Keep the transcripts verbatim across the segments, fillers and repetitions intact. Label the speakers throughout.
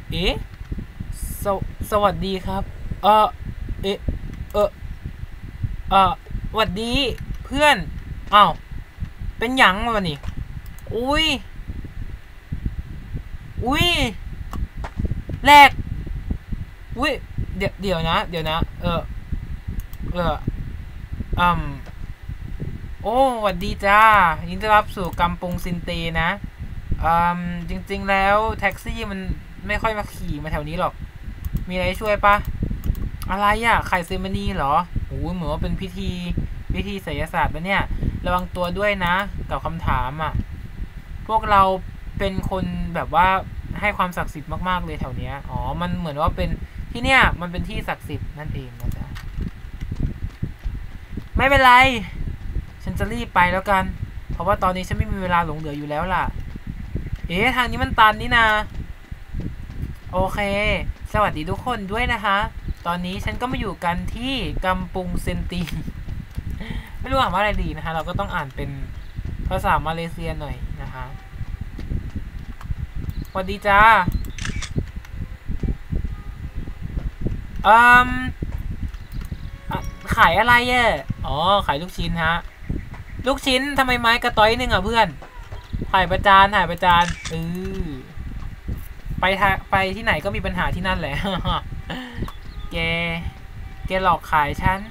Speaker 1: เอ๊ะสวสวัสดีครับเออเอ๊ะเออเออสวัสดีเพื่อนอ้าวเป็นหยังวะนี่อุ้ยอุ้ยแรกอุ้ยเดี๋ยวเดี๋ยวนะเดี๋ยวนะเออเอออืมโอ้สวัสดีจ้ายินดีต้อนรับสู่กัมปุงซินเตนะอืมจริงๆแล้วแท็กซี่มันไม่ค่อยมาขี่มาแถวนี้หรอกมีอะไรช่วยปะอะไรอะไข่เซมานีเหรอโอ้ยเหมือนว่าเป็นพิธีพิธีไสยศาสตร์นะเนี่ยระวังตัวด้วยนะกับคำถามอะพวกเราเป็นคนแบบว่าให้ความศักดิ์สิทธิ์มากๆเลยแถวเนี้ยอ๋อมันเหมือนว่าเป็นที่เนี่ยมันเป็นที่ศักดิ์สิทธิ์นั่นเองนะจ๊ะไม่เป็นไรฉันจะรีบไปแล้วกันเพราะว่าตอนนี้ฉันไม่มีเวลาหลงเหลืออยู่แล้วล่ะเอ๊ะทางนี้มันตันนี่นาโอเคสวัสดีทุกคนด้วยนะคะตอนนี้ฉันก็มาอยู่กันที่กัมปุงเซนตีไม่รู้อ่านว่าอะไรดีนะคะเราก็ต้องอ่านเป็นภาษามาเลเซียหน่อยนะคะสวัสดีจ้าอืมขายอะไรเอ่ะอ๋อขายลูกชิ้นฮะลูกชิ้นทำไมไม้กระต้อยหนึ่งอ่ะเพื่อนถ่ายประจานถ่ายประจานเออไปไปที่ไหนก็มีปัญหาที่นั่นแหละ แกแกหลอกขายฉัน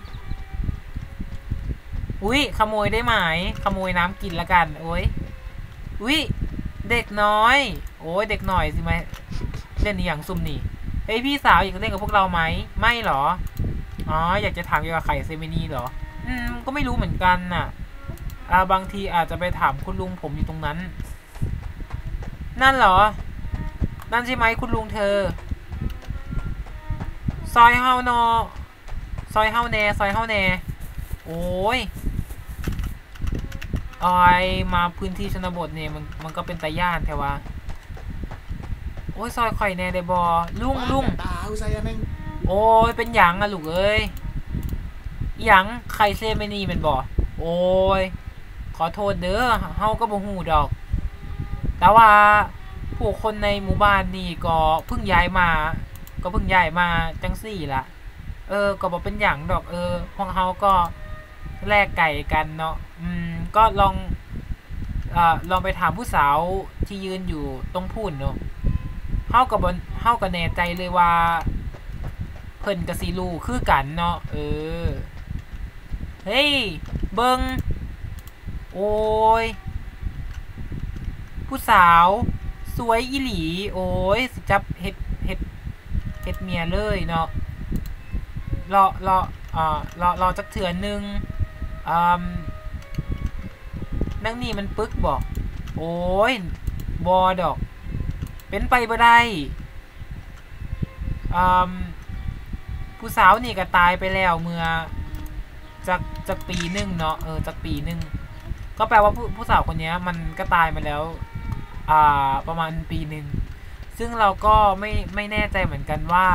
Speaker 1: อุ้ยขโมยได้ไหมขโมยน้ำกินละกันโอ้ยอุ้ยเด็กน้อยโอ้ยเด็กหน่อยสิไหมเล่นนี่อย่างซุ่มนี่เฮ้ยพี่สาวอยากเล่นกับพวกเราไหมไม่หรออ๋ออยากจะถามเกี่ยวกับไข่เซมินีเหรออืมก็ไม่รู้เหมือนกันน่ะอ่าบางทีอาจจะไปถามคุณลุงผมอยู่ตรงนั้นนั่นเหรอนั่นใช่ไหมคุณลุงเธอซอยเฮาโนซอยเฮาแนซอยเฮาแนโอ้ยออยมาพื้นที่ชนบทเนี่ยมันมันก็เป็นตาย่านแถวะโอ้ยซอยข่อยแน่ได้บอลุงลุงโอ้ยเป็นหยังอะลูกเอ้ยหยังไข่เซไม่นี่เป็นบอโอ้ยขอโทษเด้อเฮาก็บ่ฮู้ดอกแต่ว่าผู้คนในหมู่บ้านนี่ก็เพิ่งย้ายมาก็เพิ่งย้ายมาจังสี่ละเออก็บอกเป็นหยังดอกเออพวกเฮาก็แลกไก่กันเนาะอืมก็ลองอ่าลองไปถามผู้สาวที่ยืนอยู่ตรงพูนเนาะเฮากับบนเฮากับแน่ใจเลยว่าเพิ่นกับซีลูคือกันเนาะเออเฮ้ยเบิงโอ้ยผู้สาวสวยอีหลีโอ้ยสิจับเฮ็ดเฮ็ดเฮ็ดเมียเลยเนาะรอรออ่ารอรอจักเถื่อนึงอืมนั่งนี่มันปึกบอกโอ้ยบอดอกเป็นไปบ่ได้อืมผู้สาวนี่ก็ตายไปแล้วเมื่อจากจากปีหนึ่งเนาะเออจากปีหนึ่งก็แปลว่าผู้ผู้สาวคนนี้มันก็ตายมาแล้วอ่าประมาณปีหนึ่งซึ่งเราก็ไม่ไม่แน่ใจเหมือนกันว่า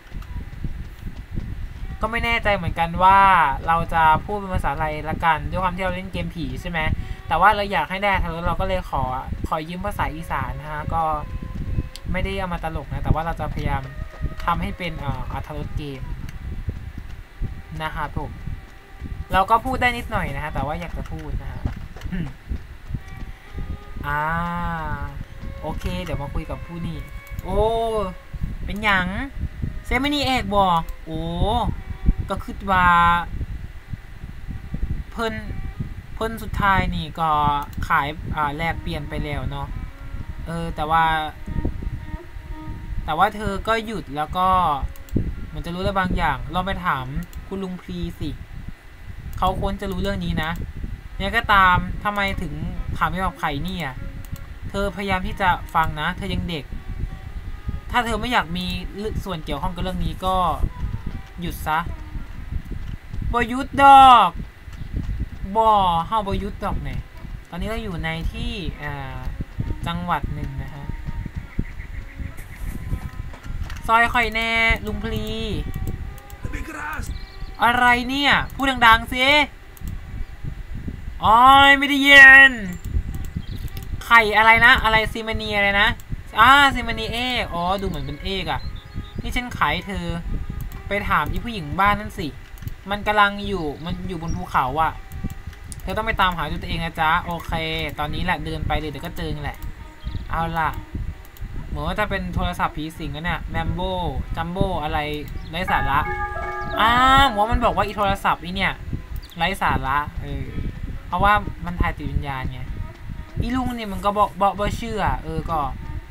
Speaker 1: ก็ไม่แน่ใจเหมือนกันว่าเราจะพูดเป็นภาษาอะไรละกันด้วยความที่เราเล่นเกมผีใช่ไหมแต่ว่าเราอยากให้ได้ทางเราก็เลยขอขอยืมภาษาอีสานนะฮะก็ไม่ได้เอามาตลกนะแต่ว่าเราจะพยายามทำให้เป็นอ่าอรรถรสเกมนะครับผมเราก็พูดได้นิดหน่อยนะฮะแต่ว่าอยากจะพูดนะฮะอ่าโอเคเดี๋ยวมาคุยกับผู้นี่โอ้เป็นหยังเซมินี่เอกบอกโอ้ก็คิดว่าเพิ่นเพิ่นสุดท้ายนี่ก็ขายอ่าแลกเปลี่ยนไปแล้วเนาะเออแต่ว่าแต่ว่าเธอก็หยุดแล้วก็มันจะรู้ได้บางอย่างลองไปถามคุณลุงพรีสิเขาควรจะรู้เรื่องนี้นะเนี่ยก็ตามทำไมถึงถามไม่บอกใครนี่อ่ะเธอพยายามที่จะฟังนะเธอยังเด็กถ้าเธอไม่อยากมีส่วนเกี่ยวข้องกับเรื่องนี้ก็หยุดซะบยุทธดอกบ่เฮาบยุทธดอกเนี่ยตอนนี้เราอยู่ในที่อ่าจังหวัดหนึ่งนะฮะซอยข่อยแน่ลุงพลีอะไรเนี่ยพูดดังๆสิอ๋อไม่ได้ยินไข่อะไรนะอะไรซีมานีอะไรนะเซอ่าซิมานีเอกอ๋อดูเหมือนเป็นเอกอะนี่ฉันขายเธอไปถามอีผู้หญิงบ้านนั่นสิมันกำลังอยู่มันอยู่บนภูเขาอะเธอต้องไปตามหาด้วยตัวเองนะจ๊ะโอเคตอนนี้แหละเดินไปเลยเดี๋ยวก็เจอแหละเอาล่ะเหมือนว่าจะเป็นโทรศัพท์ผีสิงนะเนี่ยแมมโบจัมโบอะไรไร้สาระอ้าวหมอมันบอกว่าอีโทรศัพท์อีเนี่ยไร้สาระเออเพราะว่ามันถ่ายติดวิญญาณไงอีลุงเนี่ยมันก็บอกบอกว่าเชื่อเออก็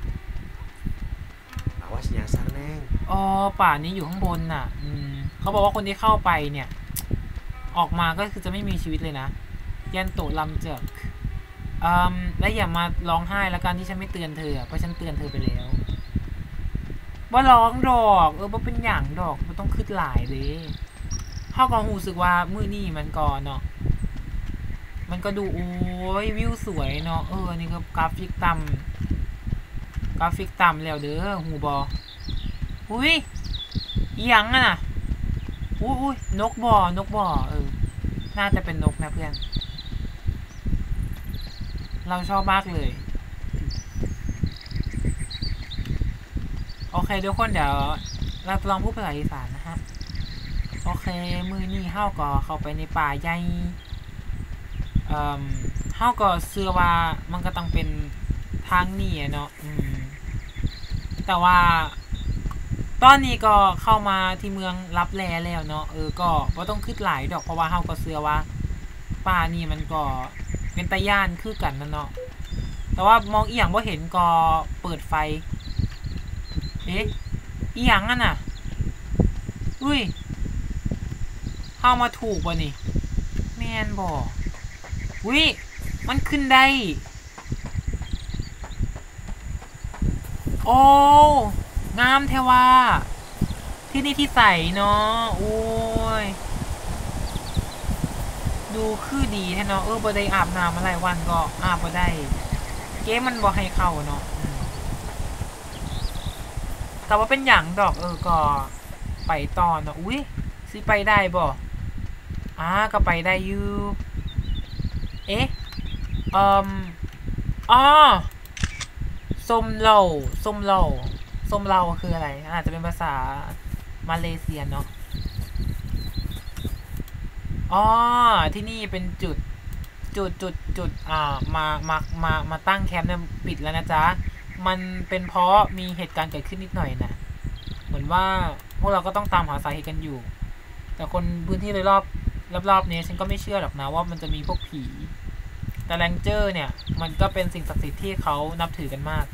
Speaker 2: ว่าสัญญาสร้างแน่
Speaker 1: อ๋อป่านี้อยู่ข้างบนน่ะอืมเขาบอกว่าคนที่เข้าไปเนี่ยออกมาก็คือจะไม่มีชีวิตเลยนะยันโตลำเจอกอืมและอย่ามาร้องไห้แล้วกันที่ฉันไม่เตือนเธอเพราะฉันเตือนเธอไปแล้วว่าร้องดอกเออว่าเป็นอย่างดอกมันต้องขึ้นหลายเลยเข้าก็หูสึกว่ามือนี่มันก่อนเนาะมันก็ดูโอ้ยวิวสวยเนาะเออนี่ก็กราฟิกต่ำกราฟิกต่ำแล้วเด้อหูบออุ้ยยังอ่ะนะอุ้ยนกบอนกบอเออน่าจะเป็นนกนะเพื่อนเราชอบมากเลยโอเคทุกคนเดี๋ยวเราลองพูดภาษาอีสานนะฮะโอเคมือนี่เฮ้าก็เข้าไปในป่าใหญ่เอ่อเฮ้าก็เชื่อว่ามันก็ต้องเป็นทางนี้เนาะอืมแต่ว่าตอนนี้ก็เข้ามาที่เมืองลับแลแล้วเนาะเออก็ว่าต้องขึ้นหลายดอกเพราะว่าเฮ้าก็เชื่อว่าป่านี่มันก็เป็นตะย่านคือกันนั่นเนาะแต่ว่ามองอีหยังว่าเห็นก็เปิดไฟเอ๊ะอีหยังอ่ะน่ะอุ้ยเข้ามาถูกป่ะนี่แมนบอกอุ้ยมันขึ้นได้โอ้งามเทว่าที่นี่ที่ใส่เนาะโอ้ยดูคือดีแท้เนาะเออบ่ได้อาบน้ำอะไรวันก็อาบบ่ได้เกมมันบ่ให้เข้าเนาะแต่ว่าเป็นอย่างดอกเออก็ไปต่อเนาะอุ้ยสิไปได้บ่อ่าก็ไปได้อยู่เอ๊ะอืมอ๋อส้มเหล่าส้มเหล่าส้มเหล่าคืออะไรอาจจะเป็นภาษามาเลเซียเนาะอ๋อที่นี่เป็นจุดจุดจุดจุดอ่ามามามามาตั้งแคมป์เนี่ยปิดแล้วนะจ๊ะมันเป็นเพราะมีเหตุการณ์เกิดขึ้นนิดหน่อยนะเหมือนว่าพวกเราก็ต้องตามหาสาเหตุกันอยู่แต่คนพื้นที่โดยรอบรอบๆนี้ฉันก็ไม่เชื่อหรอกนะว่ามันจะมีพวกผีแต่แรงเจอร์เนี่ยมันก็เป็นสิ่งศักดิ์สิทธิ์ที่เขานับถือกันมาก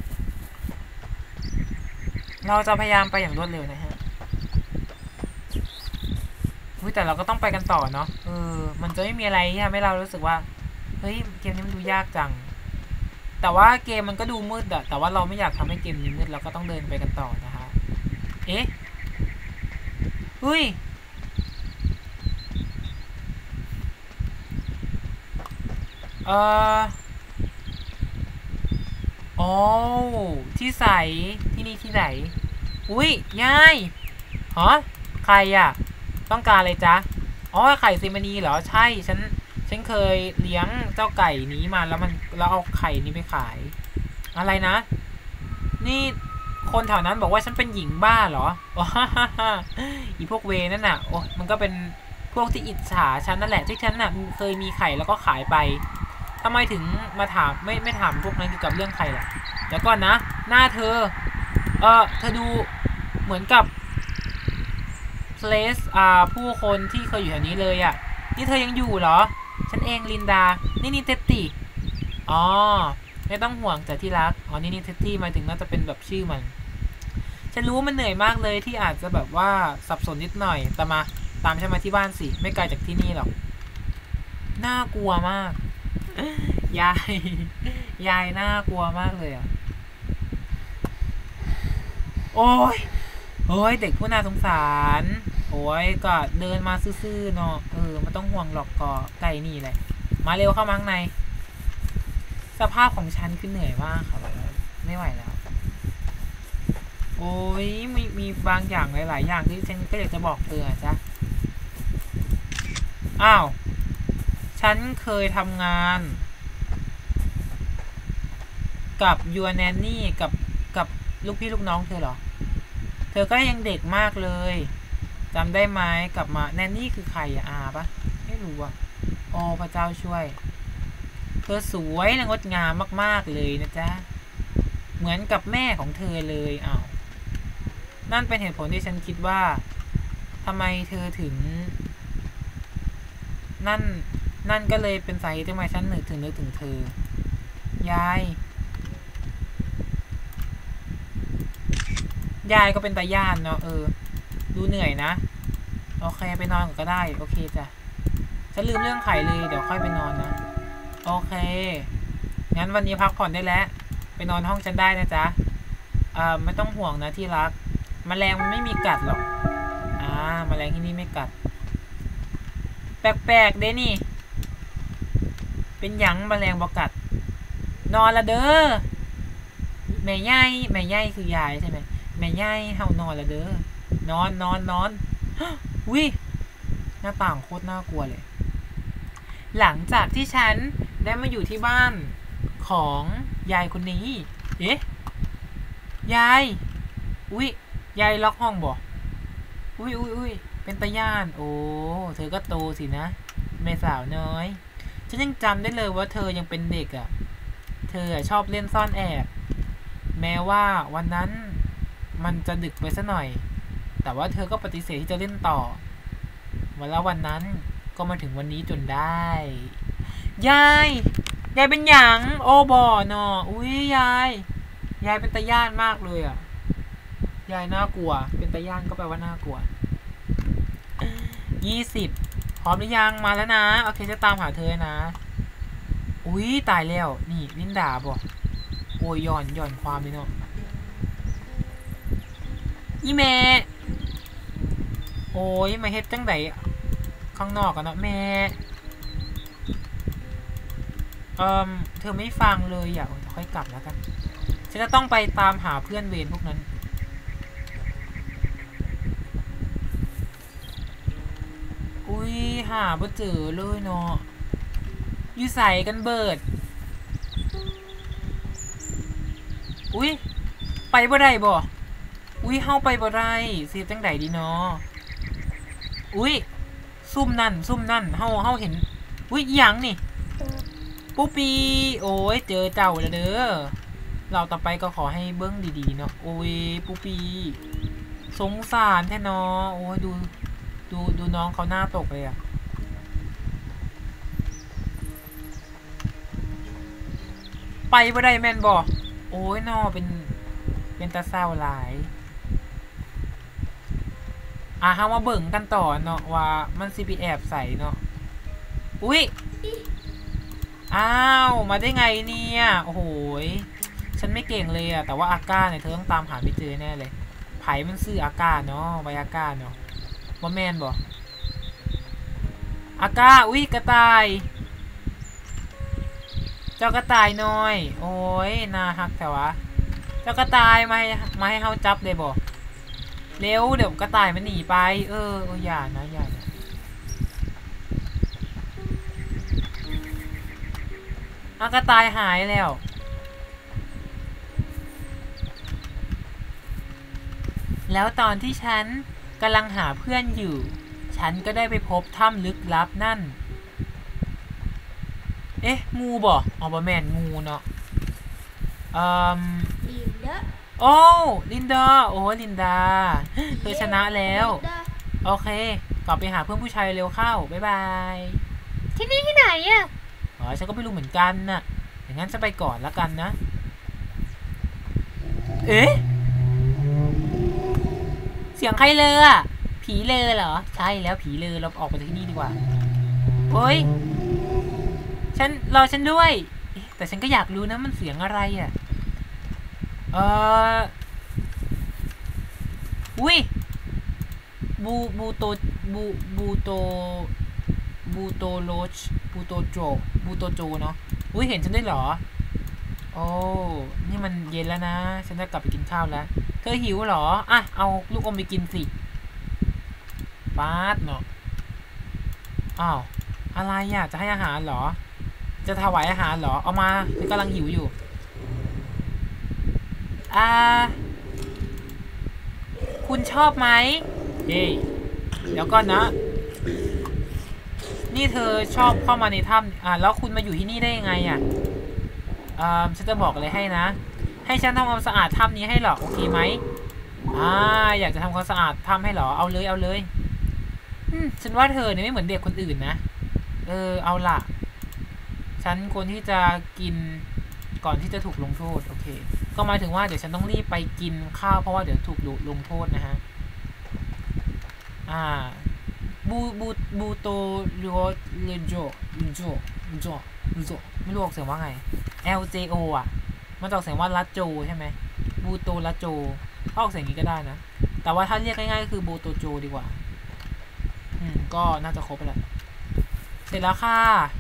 Speaker 1: เราจะพยายามไปอย่างรวดเร็วนะฮะแต่เราก็ต้องไปกันต่อเนาะเออมันจะไม่มีอะไรที่ทำให้เรารู้สึกว่าเฮ้ยเกมนี้มันดูยากจังแต่ว่าเกมมันก็ดูมืดอะแต่ว่าเราไม่อยากทำให้เกมนี้มืดเราก็ต้องเดินไปกันต่อนะฮะเอ๊ะเฮ้ยเอออ๋อที่ใส่ที่นี่ที่ไหนอุ้ยยายฮะใครอะต้องการอะไรจ๊ะอ๋อไข่ซิมานีเหรอใช่ฉันฉันเคยเลี้ยงเจ้าไก่นี้มาแล้วมันแล้วเอาไข่นี้ไปขายอะไรนะนี่คนแถวนั้นบอกว่าฉันเป็นหญิงบ้าเหรออ๋ออีพวกเวนั่นน่ะโอ้มันก็เป็นพวกที่อิจฉาฉันนั่นแหละที่ฉันน่ะเคยมีไข่แล้วก็ขายไปทำไมถึงมาถามไม่ไม่ถามพวกนั้นเกี่ยวกับเรื่องไข่ล่ะเดี๋ยวก่อนนะหน้าเธอเออเธอดูเหมือนกับเพลสอ่าผู้คนที่เคยอยู่แถวนี้เลยอ่ะนี่เธอยังอยู่เหรอฉันเองลินดานี่นี่เทตตี้อ๋อไม่ต้องห่วงแต่ที่รักอ๋อนี่นี่เทตตี้หมายถึงน่าจะเป็นแบบชื่อมันฉันรู้ว่ามันเหนื่อยมากเลยที่อาจจะแบบว่าสับสนนิดหน่อยแต่มาตามฉันมาที่บ้านสิไม่ไกลจากที่นี่หรอกน่ากลัวมากยายยายน่ากลัวมากเลยอ่ะโอ้ยโอ้ยเด็กผู้น่าสงสารโอ้ยก็เดินมาซื่อๆเนาะเออไม่ต้องห่วงหรอกก็ไก่นี่แหละมาเร็วเข้ามาข้างในสภาพของฉันคือเหนื่อยมากค่ะไม่ไหวแล้วโอ้ยมีมีบางอย่างหลายๆอย่างที่ฉันก็อยากจะบอกเธอจ้ะอ้าวฉันเคยทำงานกับยูแนนนี่กับลูกพี่ลูกน้องเธอเหรอเธอก็ยังเด็กมากเลยจำได้ไหมกลับมาแนนนี่คือใครอะอาปะไม่รู้อะโอ้พระเจ้าช่วยเธอสวยและงดงามมากๆเลยนะจ๊ะเหมือนกับแม่ของเธอเลยอ้าวนั่นเป็นเหตุผลที่ฉันคิดว่าทำไมเธอถึงนั่นนั่นก็เลยเป็นสาเหตุที่ทำไมฉันนึกถึงนึกถึงเธอยายยายก็เป็นตาย่านเนาะเออดูเหนื่อยนะโอเคไปนอนก็ได้โอเคจ้ะฉันลืมเรื่องไข่เลยเดี๋ยวค่อยไปนอนนะโอเคงั้นวันนี้พักผ่อนได้แล้วไปนอนห้องฉันได้นะจ๊ะอ่าไม่ต้องห่วงนะที่รักแมลงมันไม่มีกัดหรอกอ่าแมลงที่นี่ไม่กัดแปลกๆเด้นี่เป็นหยังแมลงบ่กัดนอนละเด้อแม่ย่ายแม่ย่ายคือยายใช่ไหมแม่ย่ายเฮานอนละเด้อนอนนอนนอนวิหน้าต่างโคตรน่ากลัวเลยหลังจากที่ฉันได้มาอยู่ที่บ้านของยายคนนี้เอ๊ะยายอุ้ยยายล็อกห้องบ่อุ้ยอุ้ยอุ้ยเป็นตาย่านโอ้เธอก็โตสินะแม่สาวน้อยฉันยังจำได้เลยว่าเธอยังเป็นเด็กอ่ะเธอชอบเล่นซ่อนแอบแม้ว่าวันนั้นมันจะดึกไปซะหน่อยแต่ว่าเธอก็ปฏิเสธที่จะเล่นต่อวันแล้ววันนั้นก็มาถึงวันนี้จนได้ยายยายเป็นหยังโอ้บ่อนออุ้ยยายยายเป็นตาย่านมากเลยอ่ะยายน่ากลัวเป็นตาย่านก็แปลว่าน่ากลัวยี่สิบพร้อมหรือยังมาแล้วนะโอเคจะตามหาเธอนะอุ้ยตายแล้วนี่ลินดาบอกโอ้ยย่อนย่อนความเลยเนาะยี่แม่โอ้ยมาเฮ็ดจังไดข้างนอกกันเนาะแม่เอ่อเธอไม่ฟังเลยอยากค่อยกลับแล้วกันฉันจะต้องไปตามหาเพื่อนเวรพวกนั้นอุ้ยหาบ่เจอเลยเนาะอยู่ใส่กันเบิดอุ้ยไปบ่ได้บ่อุ้ยเฮาไปบ่ได้เสียจังไดดีเนาะอุ้ยซุ่มนั่นซุ่มนั่นเฮาเฮาเห็นอุ้ยยังนี่ปุ๊ปีโอ้ยเจอเจ้าแล้วเด้อเราต่อไปก็ขอให้เบิ้งดีๆเนาะโอ้ยปุ๊ปีสงสารแท้เนาะโอ้ยดูดูดูน้องเขาหน้าตกเลยอะไปบ่ได้แม่นบ่โอ้ยนอเป็นเป็นตาเศร้าหลายอ่ะเฮามาเบิ่งกันต่อเนาะว่ามันสิไปแอบใส่เนาะอุ้ยอ้าวมาได้ไงเนี่ยโอ้โหฉันไม่เก่งเลยอะแต่ว่าอาก้าเนี่ยเธอต้องตามหาไม่เจอแน่เลยไผ่มันซื้ออาก้าเนาะไวอาก้าเนาะว่าแมนบ่อาก้าอุ้ยกระต่ายเจ้ากระต่ายน้อยโอ้ยน่าฮักแต่วะเจ้ากระต่ายมาให้มาให้เขาจับเลยบ่เร็วเดี๋ยวกระต่ายมันหนีไปเออเอออย่านะอย่านะอากระต่ายหายแล้วแล้วตอนที่ฉันกำลังหาเพื่อนอยู่ฉันก็ได้ไปพบถ้ำลึกลับนั่นเอ๊ะงูบ่อ๋อบะแมนงูเนาะอืมลินดาโอ้ลินดาโอ้ลินดาเธอชนะแล้วโอเคกลับไปหาเพื่อนผู้ชายเร็วเข้าบ๊ายบายที่นี่ที่ไหนอ่ะอ๋อฉันก็ไม่รู้เหมือนกันน่ะอย่างนั้นจะไปก่อนแล้วกันนะเอ๊ะเสียงใครเลยอ่ะผีเลยเหรอใช่แล้วผีเลยเราออกไปจากที่นี่ดีกว่าโอ้ยฉันรอฉันด้วยแต่ฉันก็อยากรู้นะมันเสียงอะไรอ่ะเอออุ้ยบูบูโตบูบูโตบูโตโรชบูโตโจบูโตโจเนาะอุ้ยเห็นฉันได้เหรอโอ้นี่มันเย็นแล้วนะฉันจะกลับไปกินข้าวแล้วเธอหิวเหรออ่ะเอาลูกอมไปกินสิปาดเนาะอ้าวอะไรอ่ะจะให้อาหารเหรอจะถวายอาหารเหรอเอามาฉันกำลังหิวอยู่อ่าคุณชอบไหมเฮ้ยเดี๋ยวก่อนนะนี่เธอชอบเข้ามาในถ้ำอ่าแล้วคุณมาอยู่ที่นี่ได้ยังไงอ่ะอ่าฉันจะบอกอะไรให้นะให้ฉันทำความสะอาดถ้ำนี้ให้หรอโอเคไหมอ่าอยากจะทำความสะอาดถ้ำให้หรอเอาเลยเอาเลยอืมฉันว่าเธอเนี่ยไม่เหมือนเด็กคนอื่นนะเออเอาล่ะฉันควรที่จะกินก่อนที่จะถูกลงโทษโอเคก็หมายถึงว่าเดี๋ยวฉันต้องรีบไปกินข้าวเพราะว่าเดี๋ยวถูกลงโทษนะฮะอ่าบูบูบูโตโรเลโจโจโจโจไม่รู้ออกเสียงว่าไง L J O อ่ะมันจะออกเสียงว่าลัดโจใช่ไหมบูโตลัดโจถ้าออกเสียงนี้ก็ได้นะแต่ว่าถ้าเรียกง่ายๆก็คือบูโตโจดีกว่าอืมก็น่าจะครบไปแล้วเสร็จแล้วค่ะ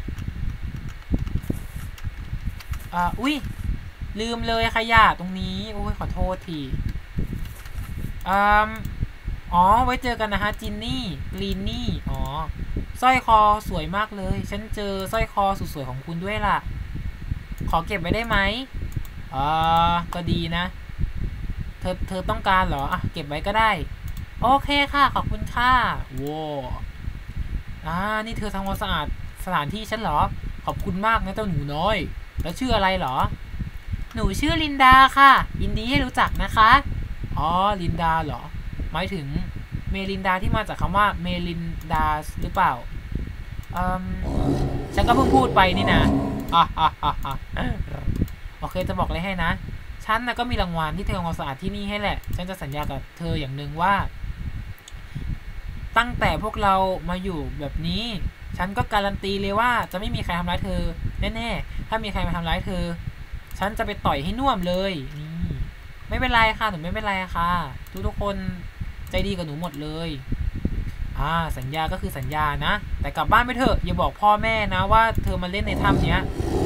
Speaker 1: อ่าอุ้ยลืมเลยขยะตรงนี้โอ้ยขอโทษทีอืมอ๋อไว้เจอกันนะฮะจินนี่ลีนนี่อ๋อสร้อยคอสวยมากเลยฉันเจอสร้อยคอสุดสวยของคุณด้วยล่ะขอเก็บไว้ได้ไหมอ่าก็ดีนะเธอเธอต้องการเหรออ่ะเก็บไว้ก็ได้โอเคค่ะขอบคุณค่ะว้าวอ่านี่เธอทำความสะอาดสถานที่ฉันเหรอขอบคุณมากนะเจ้าหนูน้อยแล้วชื่ออะไรเหรอหนูชื่อลินดาค่ะยินดีให้รู้จักนะคะอ๋อลินดาเหรอหมายถึงเมลินดาที่มาจากคำว่าเมลินดาหรือเปล่าอืมฉันก็เพิ่งพูดไปนี่นะอ่ะอ่ะอ่ะอ่ะโอเคจะบอกเลยให้นะฉันนะก็มีรางวัลที่เธอทำความสะอาดที่นี่ให้แหละฉันจะสัญญากับเธออย่างหนึ่งว่าตั้งแต่พวกเรามาอยู่แบบนี้ฉันก็การันตีเลยว่าจะไม่มีใครทำร้ายเธอแน่ๆถ้ามีใครมาทำร้ายเธอฉันจะไปต่อยให้น่วมเลยนี่ไม่เป็นไรค่ะหนูไม่เป็นไรค่ะทุกๆคนใจดีกับหนูหมดเลยอ่าสัญญาก็คือสัญญานะแต่กลับบ้านไปเถอะอย่าบอกพ่อแม่นะว่าเธอมาเล่นในถ้ำเนี้ย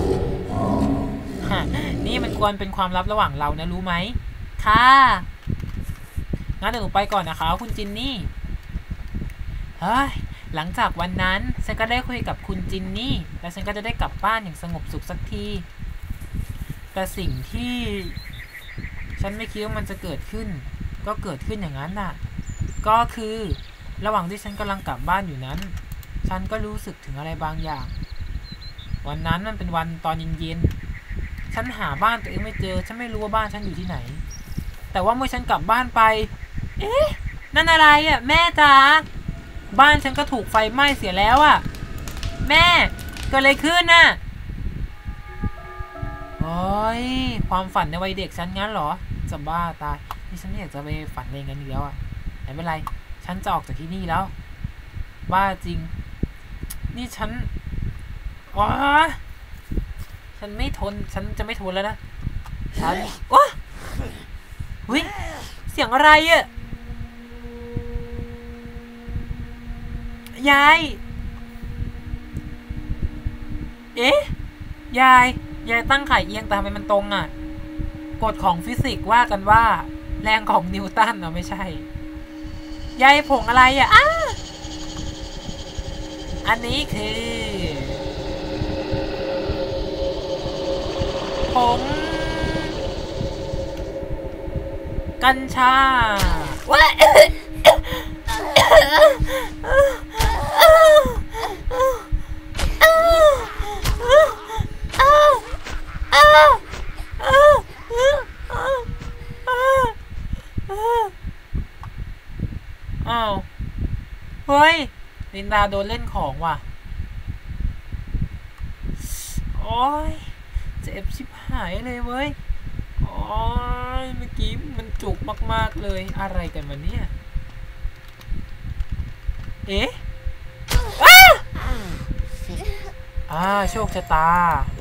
Speaker 1: นี่มันควรเป็นความลับระหว่างเรานะรู้ไหมค่ะงั้นเดี๋ยวหนูไปก่อนนะคะคุณจินนี่เฮ้ยหลังจากวันนั้นฉันก็ได้คุยกับคุณจินนี่และฉันก็จะได้กลับบ้านอย่างสงบสุขสักทีแต่สิ่งที่ฉันไม่คิดว่ามันจะเกิดขึ้นก็เกิดขึ้นอย่างนั้นน่ะก็คือระหว่างที่ฉันกำลังกลับบ้านอยู่นั้นฉันก็รู้สึกถึงอะไรบางอย่างวันนั้นมันเป็นวันตอนเย็นๆฉันหาบ้านตัวเองไม่เจอฉันไม่รู้ว่าบ้านฉันอยู่ที่ไหนแต่ว่าเมื่อฉันกลับบ้านไปเอ๊ะนั่นอะไรอ่ะแม่จ๋าบ้านฉันก็ถูกไฟไหม้เสียแล้วอ่ะแม่เกิดอะไรขึ้นน่ะโอ้ยความฝันในวัยเด็กฉันงั้นเหรอจะบ้าตายนี่ฉันไม่อยากจะไปฝันอะไรงั้นอีกแล้วอ่ะไม่เป็นไรฉันจะออกจากที่นี่แล้วบ้าจริงนี่ฉันอ๋อฉันไม่ทนฉันจะไม่ทนแล้วนะฉันโอ้วิเสียงอะไรอ่ะยายเอ๊ะยายยายตั้งไข่เอียงแต่ทำไมมันตรงอ่ะกฎของฟิสิกส์ว่ากันว่าแรงของนิวตันเนาะไม่ใช่ยายผงอะไรอ่ะอ้าอันนี้คือผงกัญชาว้าอ้าวเฮ้ยลินดาโดนเล่นของว่ะโอ้ยเจ็บชิบหายเลยเว้ยโอ้ยเมื่อกี้มันจุกมากๆเลยอะไรกันวะเนี่ยเอ๊ะอ่าโชคชะตา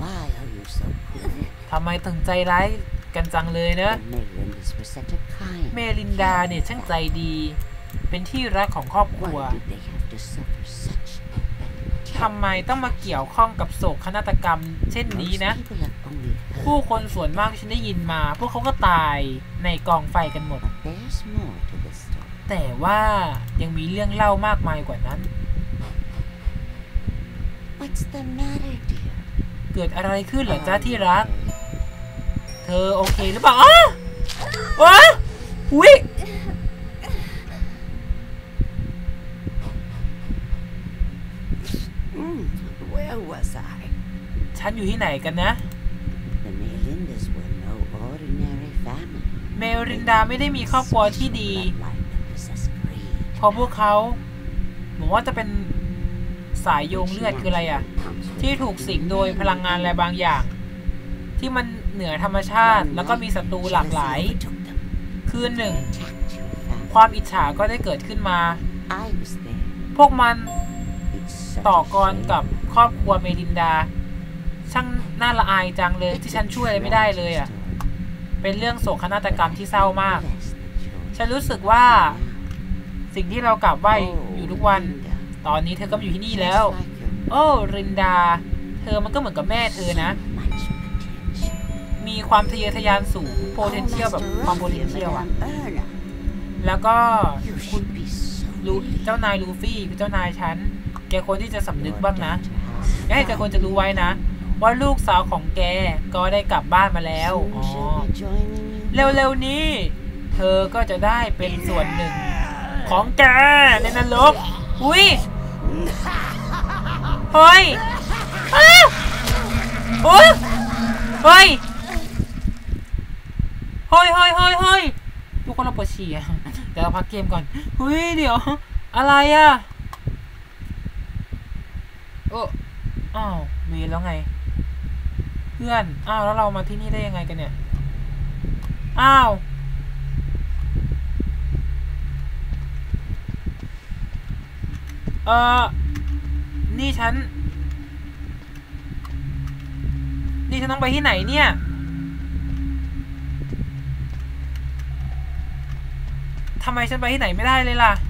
Speaker 1: ทำไมถึงใจร้ายกันจังเลยเนอะเมลินดาเนี่ยช่างใจดีเป็นที่รักของครอบครัวทำไมต้องมาเกี่ยวข้องกับโศกนาฏกรรมเช่นนี้นะผู้คนส่วนมากที่ฉันได้ยินมาพวกเขาก็ตายในกองไฟกันหมดแต่ว่ายังมีเรื่องเล่ามากมายกว่านั้นเกิดอะไรขึ้นเหรอจ้าที่รักเธอโอเคหรือเปล่าอ้าวอุ้ยนอยู่ที่ไหนกันนะเมลินดาไม่ได้มีครอบครัวที่ดีเพราะพวกเขาผมว่าจะเป็นสายโยงเลือดคืออะไรอ่ะที่ถูกสิงโดยพลังงานอะไรบางอย่างที่มันเหนือธรรมชาติแล้วก็มีศัตรูหลากหลายคืนหนึ่งความอิจฉาก็ได้เกิดขึ้นมาพวกมันต่อกรกับครอบครัวเมลินดาช่างน่าละอายจังเลยที่ฉันช่วยอะไรไม่ได้เลยอ่ะเป็นเรื่องโศกนาฏกรรมที่เศร้ามากฉันรู้สึกว่าสิ่งที่เรากราบไหว้อยู่ทุกวันตอนนี้เธอก็มาอยู่ที่นี่แล้วโอ้รินดาเธอมันก็เหมือนกับแม่เธอนะมีความทะเยอทะยานสูง potential แบบความ potential อ่ะแล้วก็คุณลูเจ้านายลูฟี่คือเจ้านายฉันแกควรที่จะสำนึกบ้างนะแกควรจะรู้ไว้นะว่าลูกสาวของแกก็ได้กลับบ้านมาแล้วอ๋อเร็วๆนี้เธอก็จะได้เป็นส่วนหนึ่งของแกในนรกอุ้ยเฮ้ยโอ้ยเฮ้ยเฮ้ยเฮ้ยเฮ้ยเฮ้ยทุกคนเราปวดฉี่อะเดี๋ยวเราพักเกมก่อนเฮ้ยเดี๋ยวอะไรอะโอ้อ้าวเวียนแล้วไงเพื่อนอ้าวแล้วเรามาที่นี่ได้ยังไงกันเนี่ยอ้าวเออนี่ฉันนี่ฉันต้องไปที่ไหนเนี่ยทำไมฉันไปที่ไหนไม่ได้เลยล่ะ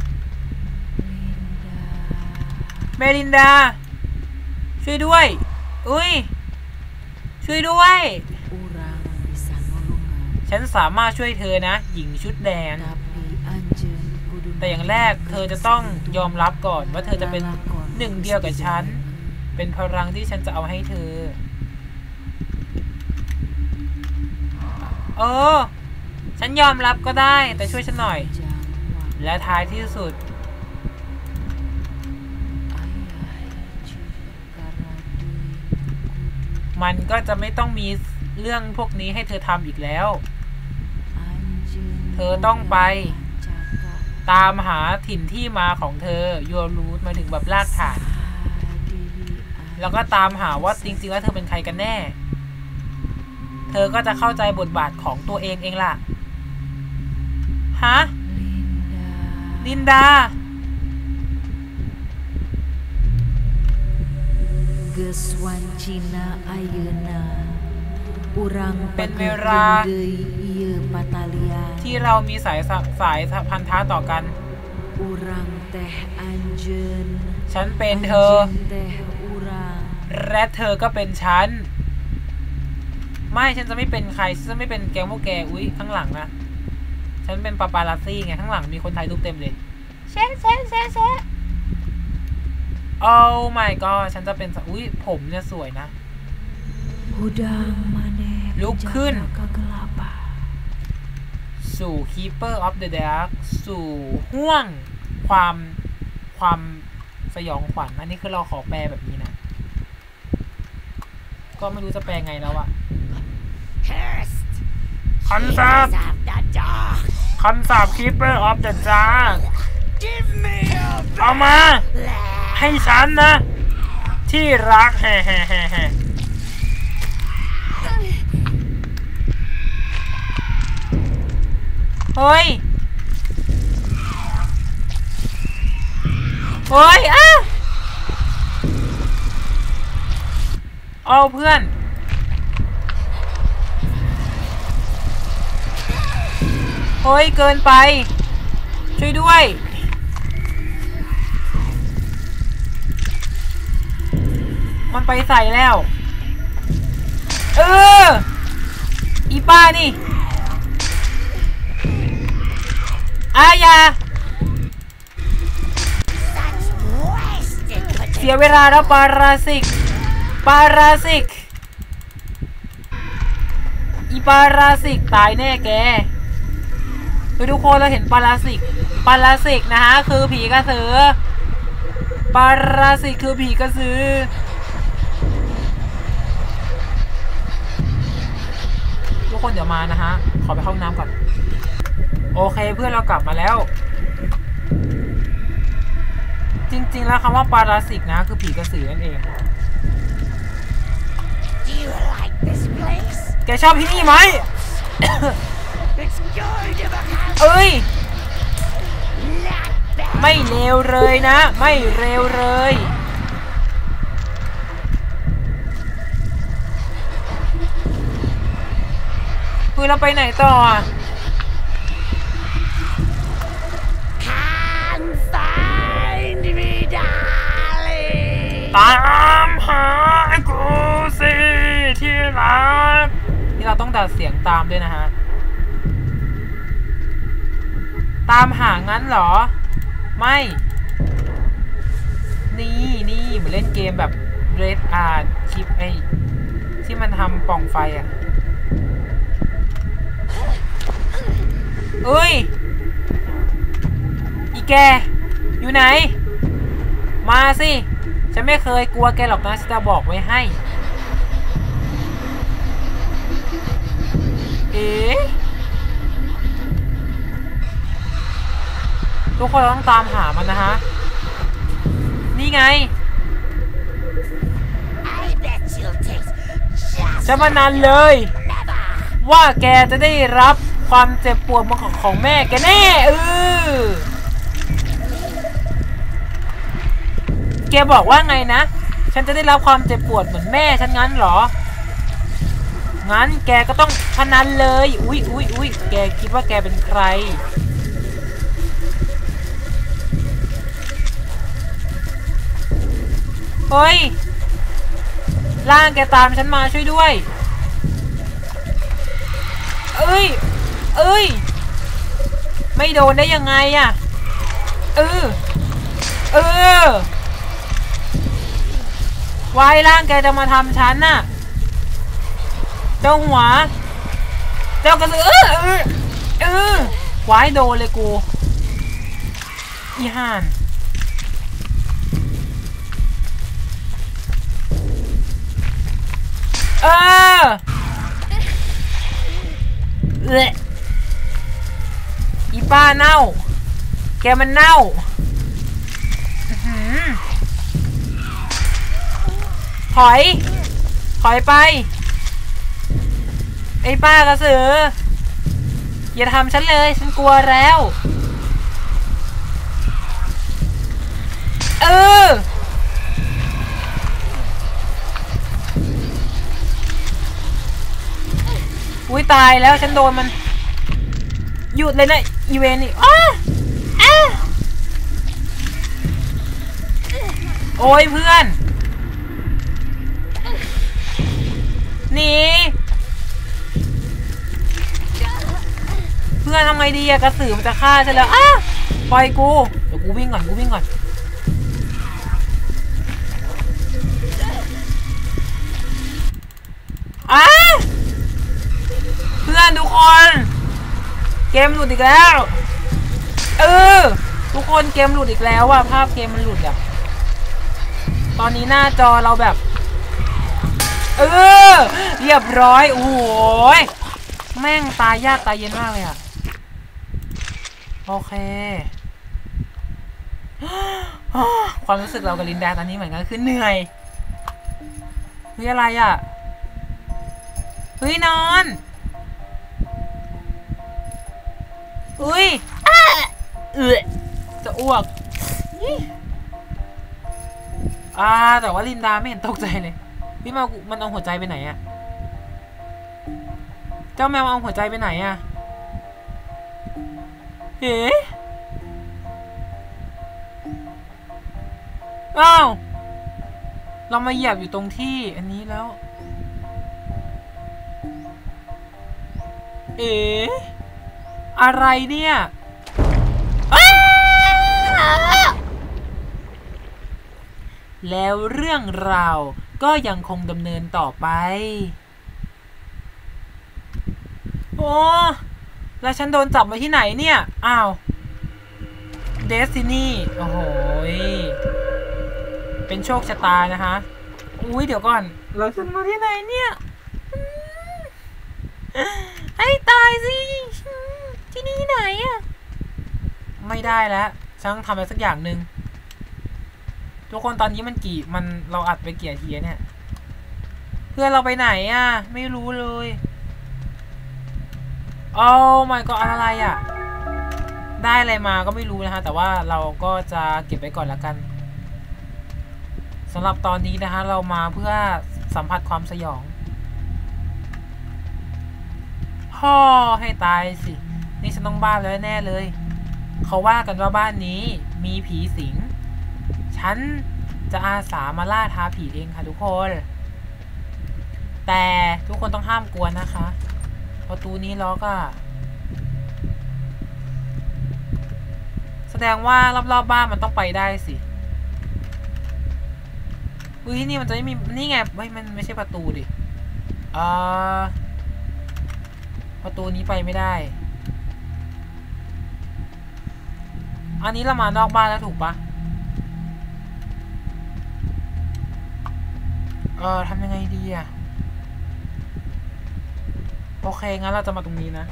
Speaker 1: เมลินดาช่วยด้วยอุ้ยช่วยด้วยฉันสามารถช่วยเธอนะหญิงชุดแดงแต่อย่างแรกเธอจะต้องยอมรับก่อนว่าเธอจะเป็นหนึ่งเดียวกับฉันเป็นพลังที่ฉันจะเอาให้เธอเออฉันยอมรับก็ได้แต่ช่วยฉันหน่อยและท้ายที่สุดมันก็จะไม่ต้องมีเรื่องพวกนี้ให้เธอทำอีกแล้วเธอต้องไปตามหาถิ่นที่มาของเธอยูรูทมาถึงแบบรากฐานแล้วก็ตามหาว่าจริงๆแล้วเธอเป็นใครกันแน่เธอก็จะเข้าใจบทบาทของตัวเองเองล่ะฮะลินดาเป็นเวลาที่เรามีสายสายพันธะต่อกันฉันเป็นเธอและเธอก็เป็นฉันไม่ฉันจะไม่เป็นใครฉันจะไม่เป็นแกงพวกแกอุ้ยข้างหลังนะฉันเป็นปาปาลัสซี่ไงข้างหลังมีคนถ่ายรูปเต็มเลยแช่แช่แช่แช่โอ้ my god ฉันจะเป็นอุ้ยผมเนี่ยสวยนะลุกขึ้นสู่ Keeper of the Dark สู่ห่วงความความสยองขวัญอันนี้คือเราขอแปลแบบนี้นะก็ไม่รู้จะแปลไงแล้วอะคำสาปคำสาป Keeper of the Dark เอามาให้ฉันนะที่รักแฮ่แฮ่แฮ่แฮ่เฮ้ยเฮ้ยอ่ะเอาเพื่อนเฮ้ยเกินไปช่วยด้วยมันไปใส่แล้วเอออีป้านี่อายาเสียเวลาแล้วปาราสิกปาราสิกอีปาราสิกตายแน่แกทุกคนเราเห็นปาราสิกปาราสิกนะฮะคือผีกระสือปาราสิกคือผีกระสือคนเดี๋ยวมานะฮะขอไปเข้าห้องน้ำก่อนโอเคเพื่อนเรากลับมาแล้วจริงๆแล้วคำว่าปาราสิกนะคือผีกระสือนั่นเองแกชอบที่นี่ไหม เอ้ยไม่เลวเลยนะไม่เร็วเลยคือเราไปไหนต่อตามหากูสิที่รักนี่เราต้องดัดเสียงตามด้วยนะฮะตามหางั้นเหรอไม่นี่นี่เหมือนเล่นเกมแบบ Red Art คลิปไอ้ที่มันทำปล่องไฟอ่ะเอ้ยอีแกอยู่ไหนมาสิฉันไม่เคยกลัวแกหรอกนะฉันจะบอกไว้ให้เอ๊ะทุกคนต้องตามหามันนะฮะนี่ไงจะมานานเลยว่าแกจะได้รับความเจ็บปวดของของแม่แกแน่เออแกบอกว่าไงนะฉันจะได้รับความเจ็บปวดเหมือนแม่ฉันงั้นเหรองั้นแกก็ต้องพนันเลยอุ๊ยอุ๊ยอุ๊ยแกคิดว่าแกเป็นใครเฮ้ยร่างแกตามฉันมาช่วยด้วยเอ้ยเอ้ยไม่โดนได้ยังไงอะเออเออวายร่างแกจะมาทำฉันน่ะเจ้าหัวเจ้ากระสือเออเออเออวายโดนเลยกูอีห่านเออเละอีป้าเน่าแกมันเน่าถอยถอยไปไอ้ป้ากระสืออย่าทำฉันเลยฉันกลัวแล้วเอออุ้ยตายแล้วฉันโดนมันหยุดเลยนะอีเวนนี่อ้าอ้าโอ้ยเพื่อนหนีเพื่อนทำไงดีอะกระสือมันจะฆ่าฉันแล้วอ้าปล่อยกูเดี๋ยวกูวิ่งก่อนกูวิ่งก่อนอ้าเพื่อนทุกคนเกมหลุดอีกแล้วเออทุกคนเกมหลุดอีกแล้วว่ะภาพเกมมันหลุดอะตอนนี้หน้าจอเราแบบเออเรียบร้อยโอ้ยแม่งตายยากตายเย็นมากเลยอะโอเคความรู้สึกเรากับลินดาตอนนี้เหมือนกันคือเหนื่อยเฮ้ยอะไรอะเฮ้ยนอนอุ้ยเออจะอ้วกอ่าแต่ว่าลินดาไม่เห็นตกใจเลยพี่แมวมันเอาหัวใจไปไหนอะเจ้าแมวเอาหัวใจไปไหนอะเฮ้อ้าวเรามาเหยียบอยู่ตรงที่อันนี้แล้วเอ๋อะไรเนี่ยแล้วเรื่องราวก็ยังคงดำเนินต่อไปโอ้แล้วฉันโดนจับมาที่ไหนเนี่ยอ้าวเดสตินีโอ้โหเป็นโชคชะตานะคะอุ้ยเดี๋ยวก่อนแล้วฉันมาที่ไหนเนี่ยให้ตายสิที่นี่ไหนอะไม่ได้แล้วฉันต้องทำอะไรสักอย่างหนึ่งทุกคนตอนนี้มันกี่มันเราอัดไปเกี่ยทีเนี่ยเพื่อนเราไปไหนอะไม่รู้เลยโอ้ my god อะไรอะได้อะไรมาก็ไม่รู้นะคะแต่ว่าเราก็จะเก็บไว้ก่อนละกันสำหรับตอนนี้นะคะเรามาเพื่อสัมผัสความสยองพ่อให้ตายสินี่ฉันต้องบ้าแล้วแน่เลยเขาว่ากันว่าบ้านนี้มีผีสิงฉันจะอาสามาล่าท้าผีเองค่ะทุกคนแต่ทุกคนต้องห้ามกลัวนะคะประตูนี้ล็อกอะแสดงว่ารอบๆบ้านมันต้องไปได้สิอุ้ยนี่มันจะไม่มีนี่ไงเฮ้ยมันไม่ใช่ประตูดิอ่าประตูนี้ไปไม่ได้อันนี้เรามานอกบ้านแล้วถูกปะเออทำยังไงดีอะโอเคงั้นเราจะมาตรงนี้นะ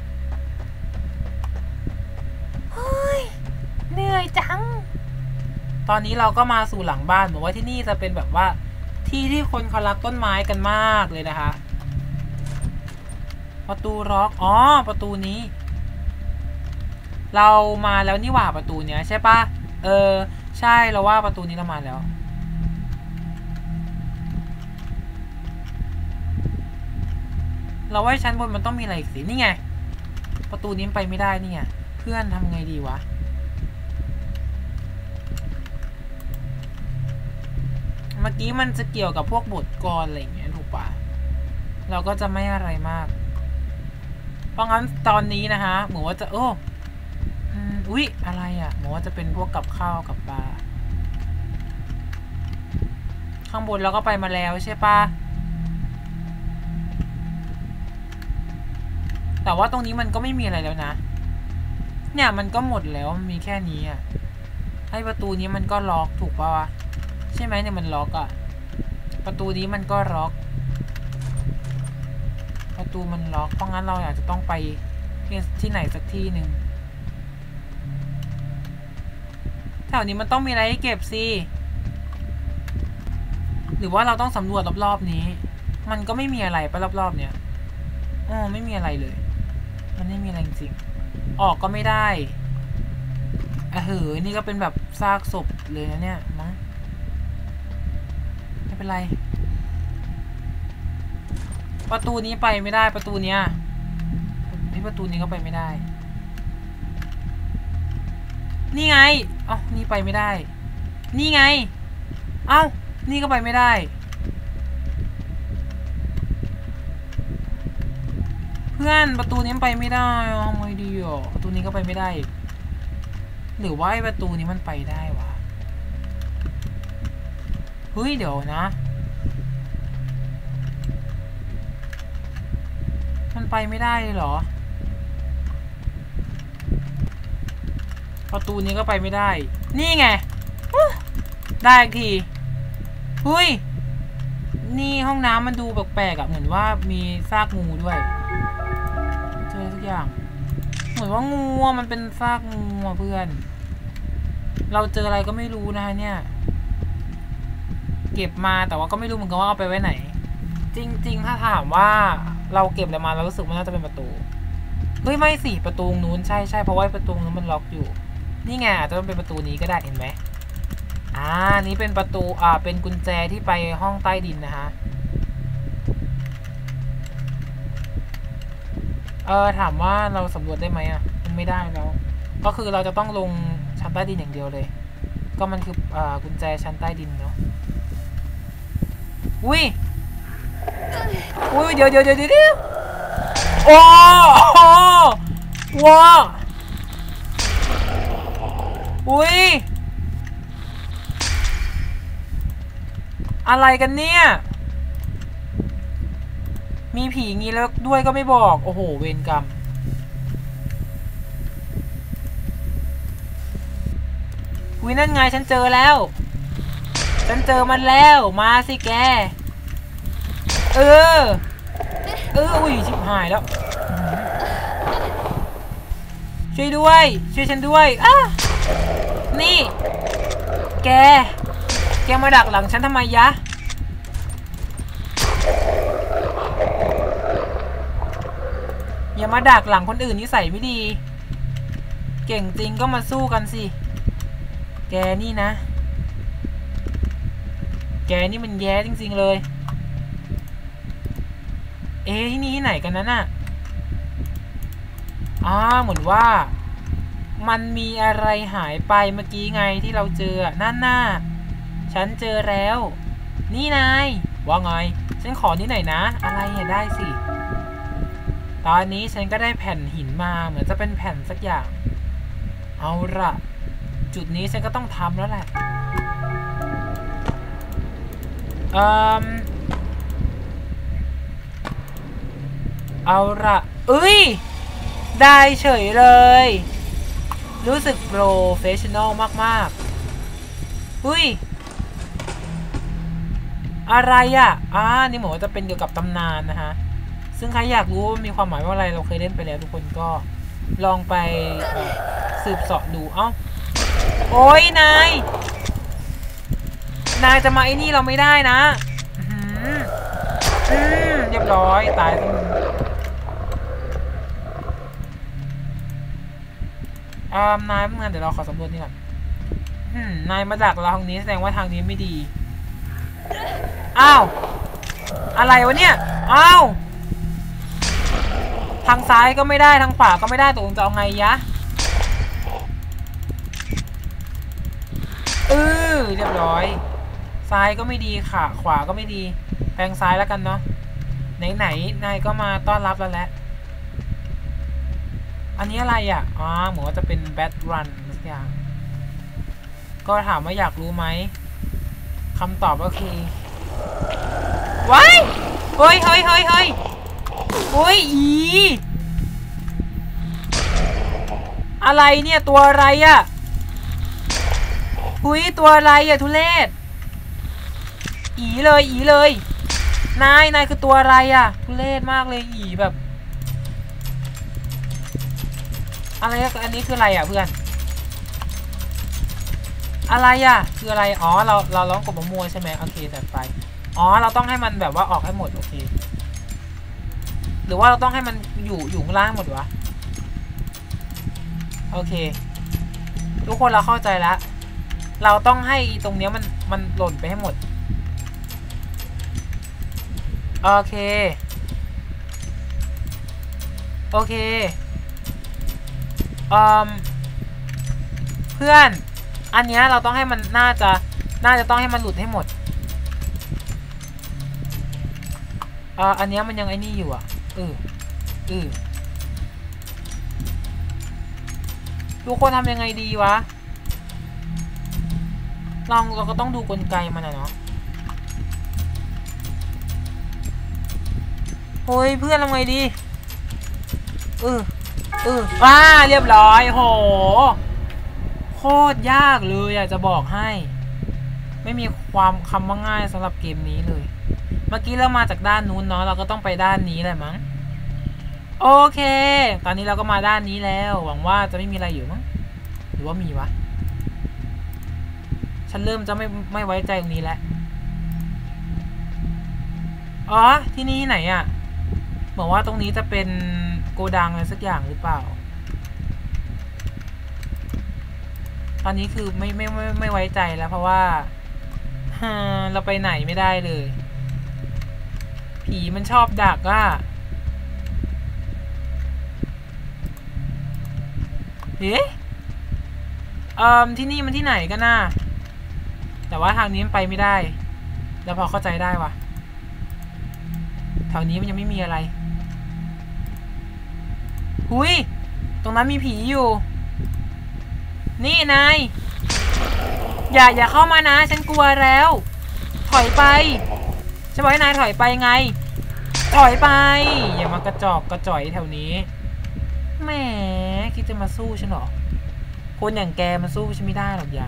Speaker 1: เฮ้ยเหนื่อยจังตอนนี้เราก็มาสู่หลังบ้านเหมือนว่าที่นี่จะเป็นแบบว่าที่ที่คนเขารักต้นไม้กันมากเลยนะคะประตูล็อกอ๋อประตูนี้เรามาแล้วนี่หว่าประตูเนี้ยใช่ปะเออใช่เราว่าประตูนี้เรามาแล้วเราว่าชั้นบนมันต้องมีอะไรอีกสินี่ไงประตูนี้ไปไม่ได้นี่ไงเพื่อนทำไงดีวะเมื่อกี้มันจะเกี่ยวกับพวกบทกลอะไรอย่างเงี้ยถูกปะเราก็จะไม่อะไรมากเพราะงั้นตอนนี้นะคะเหมือนว่าจะโอ้อุ๊ยอะไรอ่ะเหมือนว่าจะเป็นพวกกับข้าวกับปลาข้างบนเราก็ไปมาแล้วใช่ปะแต่ว่าตรงนี้มันก็ไม่มีอะไรแล้วนะเนี่ยมันก็หมดแล้วมันมีแค่นี้อ่ะให้ประตูนี้มันก็ล็อกถูกปะวะใช่ไหมเนี่ยมันล็อกอ่ะประตูนี้มันก็ล็อกประตูมันล็อกเพราะงั้นเราอาจจะต้องไปที่ไหนสักที่หนึ่งแถวนี้มันต้องมีอะไรให้เก็บสิหรือว่าเราต้องสำรวจรอบๆนี้มันก็ไม่มีอะไรไปรอบๆเนี้ยอ๋อไม่มีอะไรเลยมันไม่มีอะไรจริงๆออกก็ไม่ได้อ่ะเหอนี่ก็เป็นแบบซากศพเลยนะเนี่ยมั้งไม่เป็นไรประตูนี้ไปไม่ได้ประตูเนี้ยนี่ประตูนี้ก็ไปไม่ได้นี่ไงเอ้านี่ไปไม่ได้นี่ไงเอ้านี่ก็ไปไม่ได้เพื่อนประตูนี้ไปไม่ได้ทำไงดีอ่ะประตูนี้ก็ไปไม่ได้หรือว่าไอ้ประตูนี้มันไปได้วะเฮ้ยเดี๋ยวนะมันไปไม่ได้เลยเหรอประตูนี้ก็ไปไม่ได้นี่ไงได้อีกทีเฮ้ยนี่ห้องน้ำมันดูแปลกๆอ่ะเหมือนว่ามีซากงูด้วยเจอทุกอย่างเหมือนว่างูมันเป็นซากงูเพื่อนเราเจออะไรก็ไม่รู้นะคะเนี่ยเก็บมาแต่ว่าก็ไม่รู้เหมือนกันว่าเอาไปไว้ไหนจริงๆถ้าถามว่าเราเก็บอะไรมาเรารู้สึกว่าน่าจะเป็นประตูเฮ้ยไม่สิประตูนู้นใช่ใช่เพราะว่าประตูนู้นมันล็อกอยู่นี่ไงอาจจะเป็นประตูนี้ก็ได้เห็นไหมอ่านี้เป็นประตูอ่าเป็นกุญแจที่ไปห้องใต้ดินนะคะเออถามว่าเราสำรวจได้ไหมอ่ะมันไม่ได้แล้วก็คือเราจะต้องลงชั้นใต้ดินอย่างเดียวเลยก็มันคืออ่ากุญแจชั้นใต้ดินเนาะอุ้ยอุ้ยเดี๋ยวเดี๋ยวเดี๋ยวเดี๋ยวโอ้โหว้าอุ้ยอะไรกันเนี่ยมีผีงี้แล้วด้วยก็ไม่บอกโอ้โหเวรกรรมอุ้ยนั่นไงฉันเจอแล้วฉันเจอมันแล้วมาสิแกเออเอออุ้ยชิบหายแล้วช่วยด้วยช่วยฉันด้วยอ้านี่แกแกมาดักหลังฉันทำไมยะอย่ามาดักหลังคนอื่นนิสัยไม่ดีเก่งจริงก็มาสู้กันสิแกนี่นะแกนี่มันแย่จริงๆเลยเอ๊ะที่นี่ที่ไหนกันนั้นน่ะอ้าเหมือนว่ามันมีอะไรหายไปเมื่อกี้ไงที่เราเจอนั่นน่ะฉันเจอแล้วนี่นายว่าไงฉันขอนิดหน่อยนะอะไรเนี่ยได้สิตอนนี้ฉันก็ได้แผ่นหินมาเหมือนจะเป็นแผ่นสักอย่างเอาละจุดนี้ฉันก็ต้องทำแล้วแหละเอ่อเอาละเอ้ยได้เฉยเลยรู้สึกโปรเฟชชั่นอลมากๆอุ้ยอะไรอ่ะอ่านี่เหมือนว่าจะเป็นเกี่ยวกับตำนานนะฮะซึ่งใครอยากรู้ว่ามีความหมายว่าอะไรเราเคยเล่นไปแล้วทุกคนก็ลองไปสืบเสาะดูเอ้าโอ้ยนายนายจะมาไอ้นี่เราไม่ได้นะอืมอืมเรียบร้อยตายทั้งอ่านายเมื่อเดี๋ยวเราขอสำรวจนี่ก่อนนายมาดักเราทางนี้แสดงว่าทางนี้ไม่ดีอ้าวอะไรวะเนี่ยอ้าวทางซ้ายก็ไม่ได้ทางขวาก็ไม่ได้ตกลงจะเอาไงยะเออเรียบร้อยซ้ายก็ไม่ดีค่ะขวาก็ไม่ดีแทงซ้ายแล้วกันเนาะไหนๆนายก็มาต้อนรับแล้วแหละอันนี้อะไรอ่ะอ๋อเหมือนว่าจะเป็นแบทรันสักอย่างก็ถามว่าอยากรู้ไหมคำตอบก็คือว้ายเฮ้ยเฮ้ยเฮ้ยเฮ้ยโอ้ยอีอะไรเนี่ยตัวอะไรอ่ะหุยตัวอะไรอ่ะทุเรศอีเลยอีเลยนายนายคือตัวอะไรอ่ะทุเรศมากเลยอีแบบอะไรอันนี้คืออะไรอ่ะเพื่อนอะไรอ่ะคืออะไรอ๋อเราเราร้องกบมะม่วงใช่ไหมโอเคแต่ไปอ๋อเราต้องให้มันแบบว่าออกให้หมดโอเคหรือว่าเราต้องให้มันอยู่อยู่ข้างล่างหมดวะโอเคทุกคนเราเข้าใจแล้วเราต้องให้ตรงเนี้ยมันมันหล่นไปให้หมดโอเคโอเคอืมเพื่อนอันเนี้ยเราต้องให้มันน่าจะน่าจะต้องให้มันหลุดให้หมดอ่าอันเนี้ยมันยังไอ้นี่อยู่อ่ะเออเออทุกคนทำยังไงดีวะลองเราก็ต้องดูกลไกมันนะเนาะโอ้ยเพื่อนทำไงดีเออเออว้าเรียบร้อยโหโคตรยากเลยอยากจะบอกให้ไม่มีความคำว่าง่ายสำหรับเกมนี้เลยเมื่อกี้เรามาจากด้านนู้นเนาะเราก็ต้องไปด้านนี้แหละมั้งโอเคตอนนี้เราก็มาด้านนี้แล้วหวังว่าจะไม่มีอะไรอยู่มั้งหรือว่ามีวะฉันเริ่มจะไม่ไม่ไว้ใจตรงนี้แล้วอ๋อที่นี่ไหนอ่ะบอกว่าตรงนี้จะเป็นโกดังอะไรสักอย่างหรือเปล่าตอนนี้คือไม่ไม่ไม่ไม่ไว้ใจแล้วเพราะว่าเราไปไหนไม่ได้เลยผีมันชอบดักอ่ะเฮ้ยเอ่อที่นี่มันที่ไหนกันน่ะแต่ว่าทางนี้มันไปไม่ได้แล้วพอเข้าใจได้ว่ะแถวนี้มันยังไม่มีอะไรหุยตรงนั้นมีผีอยู่นี่นายอย่าอย่าเข้ามานะฉันกลัวแล้วถอยไปฉันบอกให้นายถอยไปไงถอยไปอย่ามากระจอกกระจ่อยแถวนี้แหมคิดจะมาสู้ฉันหรอคนอย่างแกมาสู้ฉันไม่ได้หรอกอย่า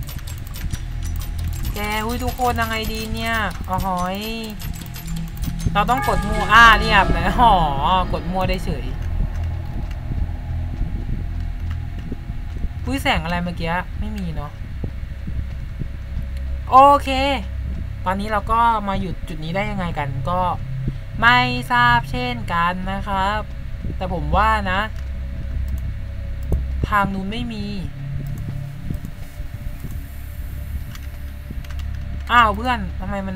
Speaker 1: แกหุ้ยทุกคนยังไงดีเนี่ยอ๋อหอยเราต้องกดมัวอ่าเนี่ยแบบห่อกดมัวได้เฉยอุ้ยแสงอะไรเมื่อกี้ไม่มีเนาะโอเคตอนนี้เราก็มาหยุดจุดนี้ได้ยังไงกันก็ไม่ทราบเช่นกันนะครับแต่ผมว่านะทางนู้นไม่มีอ้าวเพื่อนทำไมมัน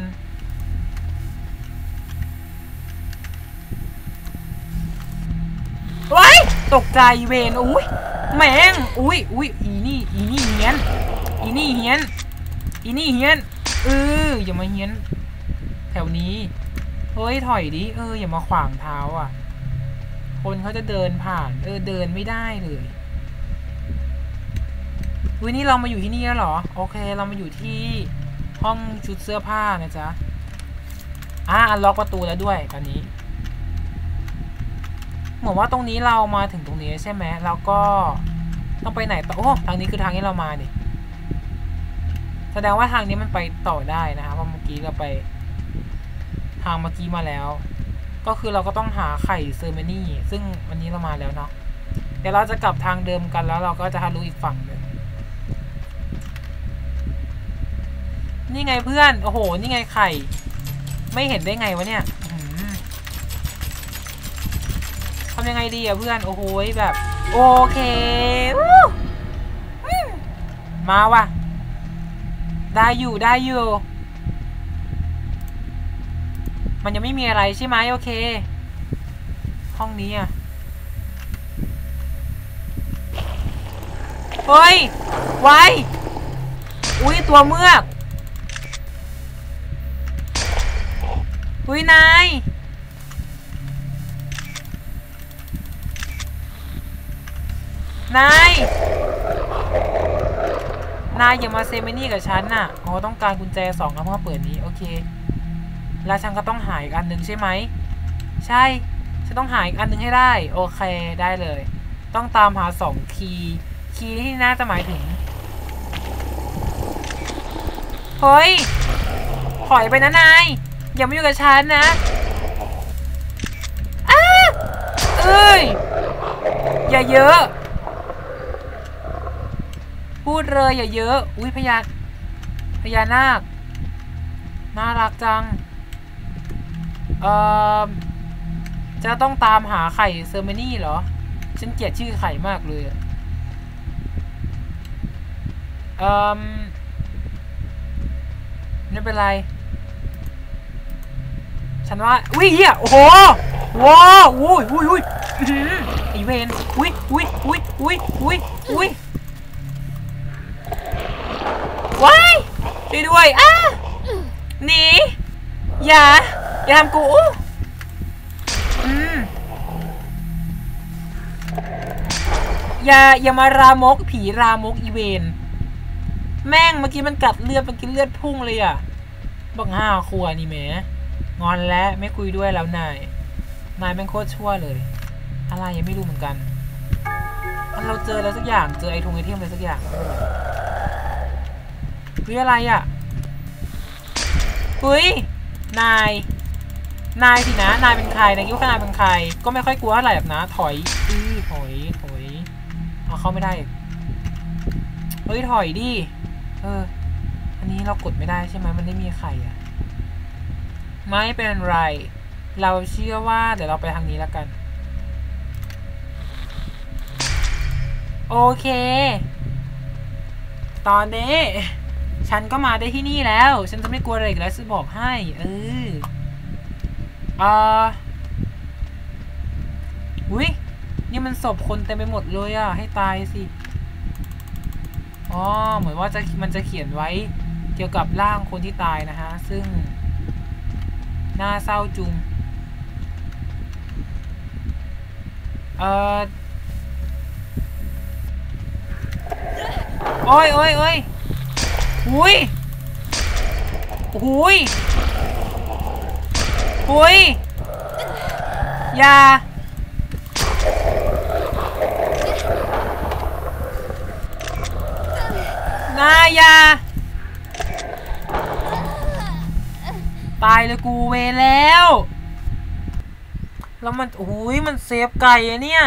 Speaker 1: ว้ายตกใจเวนอุ้ยแมงอุ้ยอุ้ยอีนี่อีนี่เฮียนอีนี่เฮียนอีนี่เฮียนเอออย่ามาเฮียนแถวนี้เฮ้ยถอยดิเอออย่ามาขวางเท้าอ่ะคนเขาจะเดินผ่านเออเดินไม่ได้เลยอุ้ยนี่เรามาอยู่ที่นี่แล้วเหรอโอเคเรามาอยู่ที่ห้องชุดเสื้อผ้านะจ๊ะอ่ะอันล็อกประตูแล้วด้วยตอนนี้เหมือนว่าตรงนี้เรามาถึงตรงนี้ใช่ไหมแล้วก็ต้องไปไหนต่อโอ้ทางนี้คือทางที่เรามาเนี่ยแสดงว่าทางนี้มันไปต่อได้นะครับเพราะเมื่อกี้เราไปทางเมื่อกี้มาแล้วก็คือเราก็ต้องหาไข่เซอร์เมนี่ซึ่งวันนี้เรามาแล้วเนาะเดี๋ยวเราจะกลับทางเดิมกันแล้วเราก็จะทะลุอีกฝั่งหนึ่งนี่ไงเพื่อนโอ้โหนี่ไงไข่ไม่เห็นได้ไงวะเนี่ยทำยังไงดีอะเพื่อนโอ้โหแบบโอเคมาว่ะได้อยู่ได้อยู่มันยังไม่มีอะไรใช่ไหมโอเคห้องนี้อะเฮ้ยไว้อุ้ยตัวเมือกอุ้ยนายนายนายอย่ามาเซมินี่กับฉันน่ะอ๋อต้องการกุญแจสองแล้วเพื่อเปิดนี้โอเคแล้วฉันก็ต้องหาอีกอันหนึ่งใช่ไหมใช่ฉันต้องหาอีกอันหนึ่งให้ได้โอเคได้เลยต้องตามหาสองคีย์คีย์ที่น่าจะหมายถึงเฮ้ยถอยไปนะนายอย่ามาอยู่กับฉันนะอ้าเอ้ยอย่าเยอะพูดเลยอย่าเยอะอุ้ยพญาพญานาคน่ารักจังเอ่อจะต้องตามหาไข่เซอร์เมนี่เหรอฉันเกลียดชื่อไข่มากเลยเอ่อไม่เป็นไรฉันว่าอุ้ยเฮียโอ้โหว้าวอุ้ยอุ้ยอุ้ยไอเวนอุ้ยอุ้ยอุ้ยอุ้ยอุ้ยอุ้ยว้ายช่วยด้วยอ้าหนีอย่าอย่าทำกูอืมอย่าอย่ามารามกผีรามกอีเวนแม่งเมื่อกี้มันกัดเลือดเมื่อกี้เลือดพุ่งเลยอ่ะบังห้าครัวนี่แหมงอนแล้วไม่คุยด้วยแล้วนายนายแม่งโคตรชั่วเลยอะไรยังไม่รู้เหมือนกันเราเจอแล้วสักอย่างเจอไอทงไอเทมอะไรสักอย่างเฮ้ยอะไรอ่ะเฮ้ยนายนายสินะนายเป็นใครนายคิดว่านายเป็นใครก็ไม่ค่อยกลัวอะไรแบบนะถอยอื้อถอยถอยเอาเข้าไม่ได้เฮ้ยถอยดิเอออันนี้เรากดไม่ได้ใช่ไหมมันไม่มีใครอ่ะไม่เป็นไรเราเชื่อว่าเดี๋ยวเราไปทางนี้แล้วกันโอเคตอนนี้ฉันก็มาได้ที่นี่แล้วฉันจะไม่กลัวอะไรอีกแล้วจะบอกให้เอออ่าอุ้ยนี่มันศพคนเต็มไปหมดเลยอ่ะให้ตายสิอ๋อเหมือนว่าจะมันจะเขียนไว้เกี่ยวกับร่างคนที่ตายนะฮะซึ่งน่าเศร้าจุงเออโอ้ยโอ้ยโอ้ยหุยหุยหุยอย่านายอย่าตายเลยกูเวแล้วแล้วมันโอ้ยมันเซฟไก่อะเนี่ย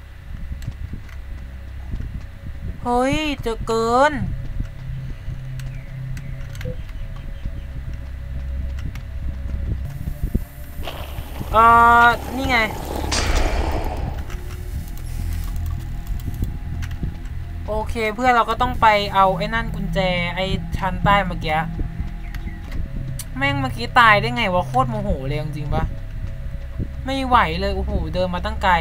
Speaker 1: เฮ้ยเจอเกินเออนี่ไงโอเคเพื่อนเราก็ต้องไปเอาไอ้นั่นกุญแจไอ้ชั้นใต้เมื่อกี้แม่งเมื่อกี้ตายได้ไงวะโคตรโมโหเลยจริงๆปะไม่ไหวเลยโอ้โหเดินมาตั้งไกล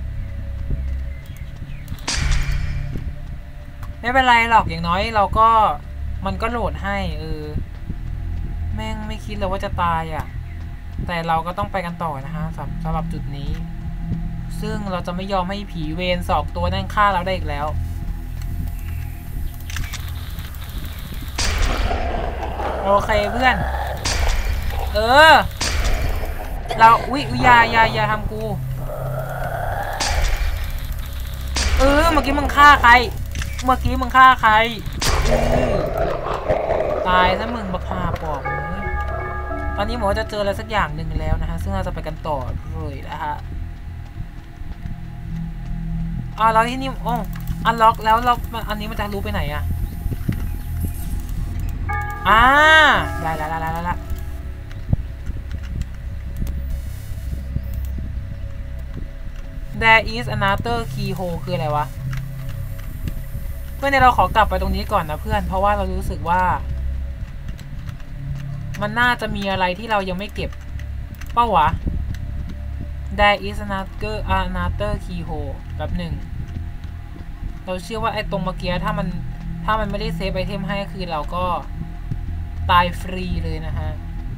Speaker 1: ไม่เป็นไรหรอกอย่างน้อยเราก็มันก็โหลดให้เออแม่งไม่คิดเลยว่าจะตายอ่ะแต่เราก็ต้องไปกันต่อนะฮะสำหรับจุดนี้ซึ่งเราจะไม่ยอมให้ผีเวรสองตัวนั่นฆ่าเราได้อีกแล้วโอเคเพื่อนเออเราวิยายายาทำกูเออเมื่อกี้มึงฆ่าใครเมื่อกี้มึงฆ่าใครตายซะมึงบักฆ่าปอบตอนนี้หมอจะเจออะไรสักอย่างหนึ่งแล้วนะฮะซึ่งเราจะไปกันต่อเลยนะฮะอ่าแล้วที่นี่โอ้อันล็อกแล้วเราอันนี้มันจะรู้ไปไหนอะอ่าได้ละละละละละ There is another keyhole คืออะไรวะเพื่อนเดี๋ยวเราขอกลับไปตรงนี้ก่อนนะเพื่อนเพราะว่าเรารู้สึกว่ามันน่าจะมีอะไรที่เรายังไม่เก็บเป้าวะ There is another another keyhole แบบหนึ่งเราเชื่อว่าไอ้ตรงเมื่อกี้ถ้ามันถ้ามันไม่ได้เซฟไอเทมให้คือเราก็ตายฟรีเลยนะฮะ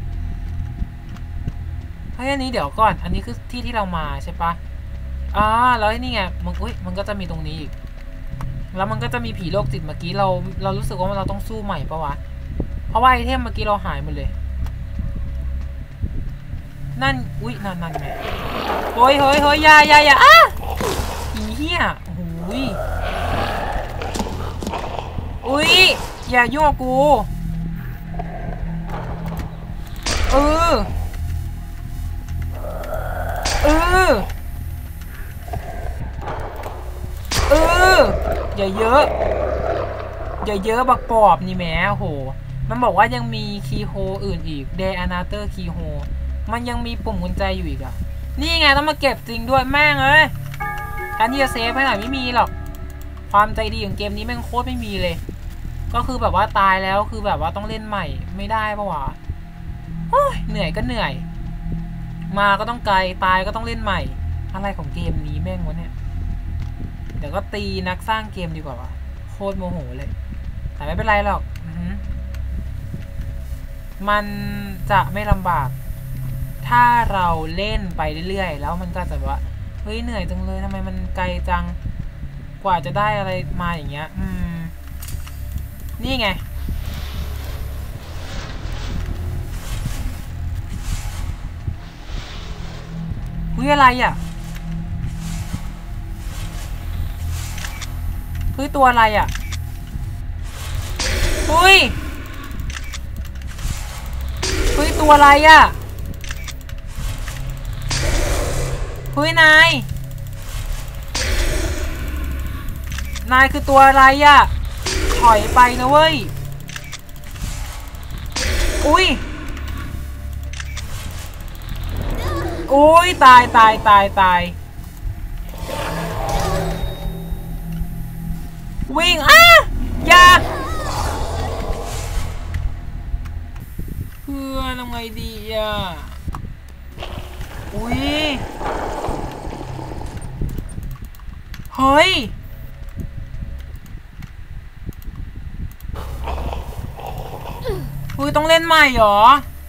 Speaker 1: เพราะอันนี้เดี๋ยวก่อนอันนี้คือที่ที่เรามาใช่ปะอ่าแล้วนี่ไงมันอุ้ยมันก็จะมีตรงนี้อีกแล้วมันก็จะมีผีโรคจิตเมื่อกี้เราเรารู้สึกว่าเราต้องสู้ใหม่ปะวะเพราะว่าไอเทมเมื่อกี้เราหายหมดเลยนั่นอุ้ยนั่นนั่นไงเฮ้ยเฮ้ยเฮ้ยยายายาอ่ะผีเหี้ยโอ้ยอุ้ยอย่ายุ่งกับกูเออเออเอออย่าเยอะอย่าเยอะบักปอบนี่แหมโหมันบอกว่ายังมีคีย์โฮอื่นอีก There another keyhole มันยังมีปุ่มกุญแจอยู่อีกอ่ะนี่ไงต้องมาเก็บจริงด้วยแม่งเอ้ยแทนที่จะเซฟให้หน่อยไม่มีหรอกความใจดีของเกมนี้แม่งโคตรไม่มีเลยก็คือแบบว่าตายแล้วคือแบบว่าต้องเล่นใหม่ไม่ได้ปะวะเหนื่อยก็เหนื่อยมาก็ต้องไกลตายก็ต้องเล่นใหม่อะไรของเกมนี้แม่งวะเนี่ยเดี๋ยวก็ตีนักสร้างเกมดีกว่าวะโคตรโมโหเลยแต่ไม่เป็นไรหรอกมันจะไม่ลำบากถ้าเราเล่นไปเรื่อยๆแล้วมันก็จะแบบว่าเฮ้ยเหนื่อยจังเลยทำไมมันไกลจังกว่าจะได้อะไรมาอย่างเงี้ยอืมนี่ไงเฮ้ยอะไรอ่ะเฮ้ยตัวอะไรอ่ะเฮ้ยเฮ้ยตัวอะไรอ่ะเฮ้ยนายนายคือตัวอะไรอ่ะถอยไปนะเว้ยอุ้ยอุ้ยตายตายตายตายวิ่งอ่ะอย่าเพื่อนทำไงดีอ่ะอุ้ยเฮ้ยอุ้ยต้องเล่นใหม่เหรอ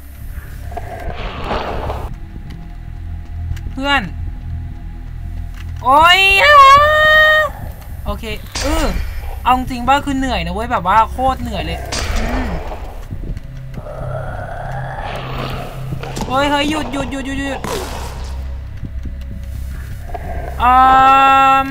Speaker 1: เพื่อนโอ้ยโอเคเออเอาจริงป่ะคือเหนื่อยนะเว้ยแบบว่าโคตรเหนื่อยเลยเฮ้ยเฮ้ยหยุดหยุดหยุดหยุดหยุดอืม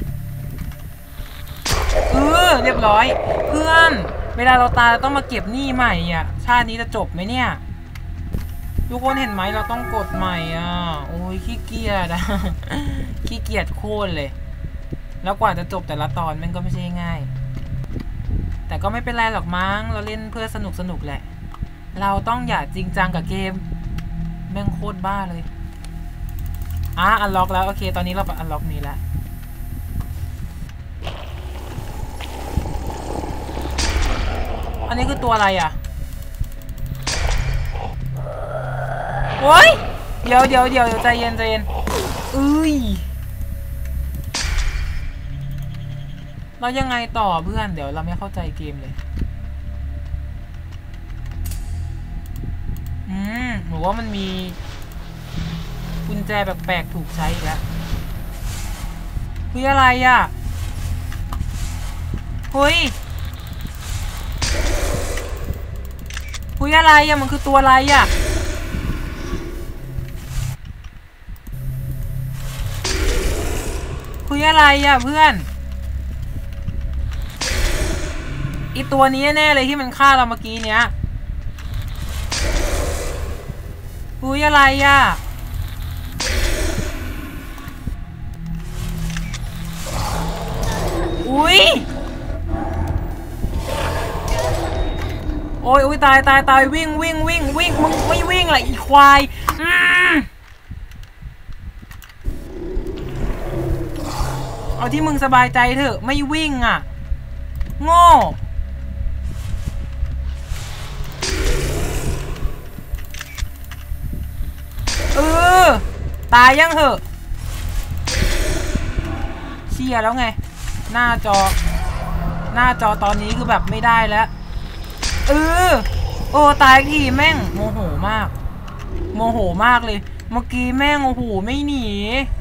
Speaker 1: เออเรียบร้อยเพื่อนเวลาเราตายเราต้องมาเก็บหนี้ใหม่อ่ะชาตินี้จะจบไหมเนี่ยทุกคนเห็นไหมเราต้องกดใหม่อ่ะโอ้ยขี้เกียจอะขี้เกียจโคตรเลยแล้วกว่าจะจบแต่ละตอนมันก็ไม่ใช่ง่ายแต่ก็ไม่เป็นไรหรอกมั้งเราเล่นเพื่อสนุกสนุกแหละเราต้องอย่าจริงจังกับเกมแม่งโคตรบ้าเลยอ่ะอันล็อกแล้วโอเคตอนนี้เราอันล็อกนี้แล้วอันนี้คือตัวอะไรอ่ะโอ้ยเดี๋ยวเดี๋ยวเดี๋ยวใจเย็นใจเย็นเอ้ยเรายังไงต่อเพื่อนเดี๋ยวเราไม่เข้าใจเกมเลยอืมหนูว่ามันมีกุญแจแปลกๆถูกใช้อีกแล้วเฮ้ยอะไรอ่ะเฮ้ยเฮ้ยอะไรอ่ะมันคือตัวอะไรอ่ะเฮ้ยอะไรอ่ะเพื่อนอีตัวนี้แน่เลยที่มันฆ่าเราเมื่อกี้เนี้ยอุ้ยอะไรอ่ะอุ้ยโอ้ยอุ้ยตายตายตายวิ่งวิ่งวิ่งวิ่งมึงไม่วิ่งแหละอีควายอืมเอาที่มึงสบายใจเถอะไม่วิ่งอ่ะโง่เออตายยังเหอะเชี่ยแล้วไงหน้าจอหน้าจอตอนนี้คือแบบไม่ได้แล้วเออโอ้ตายทีแม่งโมโหมากโมโหมากเลยเมื่อกี้แม่งโอ้โหไม่หนี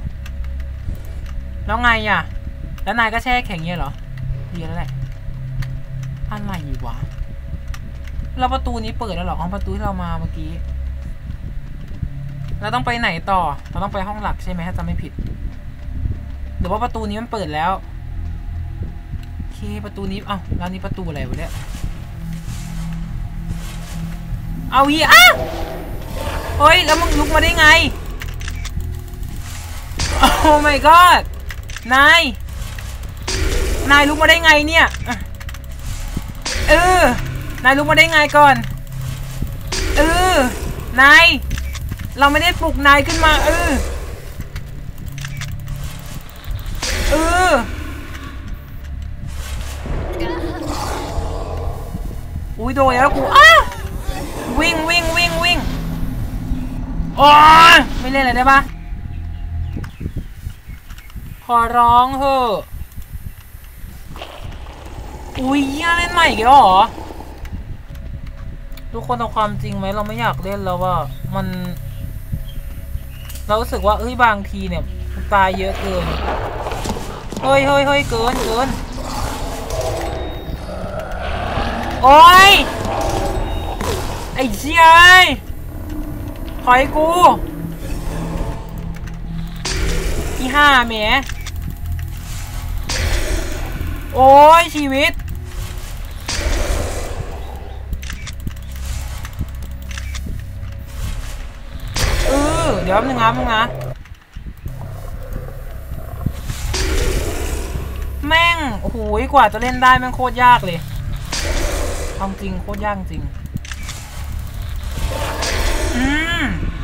Speaker 1: แล้วไงอ่ะแล้วนายก็แช่แข็งเงี้ยเหรอดีแล้วแหละอะไรวะแล้วประตูนี้เปิดแล้วเหรออ๋อประตูที่เรามาเมื่อกี้เราต้องไปไหนต่อเราต้องไปห้องหลักใช่ไหมถ้าจำไม่ผิดหรือว่าประตูนี้มันเปิดแล้วโอเคประตูนี้เอ้าแล้วนี้ประตูอะไรวะเนี่ยเอาอีอ่ะเฮ้ยแล้วมึงลุกมาได้ไงโอ้ my god นายนายลุกมาได้ไงเนี่ยเออนายลุกมาได้ไงก่อนเออนายเราไม่ได้ปลุกนายขึ้นมาเออเอออุ้ยโดนแล้วกูอ้าวิ่งวิ่งวิ่งวิ่งโอ้ยไม่เล่นอะไรได้ปะขอร้องเถอะอุ้ยเล่นใหม่อีกแล้วเหรอทุกคนเอาความจริงไหมเราไม่อยากเล่นแล้วว่ามันเรารู้สึกว่าเอ้ยบางทีเนี่ยตายเยอะเกินเฮ้ยเฮ้ยเฮ้ยเกินเกินโอ้ยไอ้เชี่ยถอยกูอีห่าแหมโอ้ยชีวิตเออเดี๋ยวนึงนะมึงนะแม่งโอ้โหกว่าจะเล่นได้แม่งโคตรยากเลยเอาจริงโคตรยากจริงอืม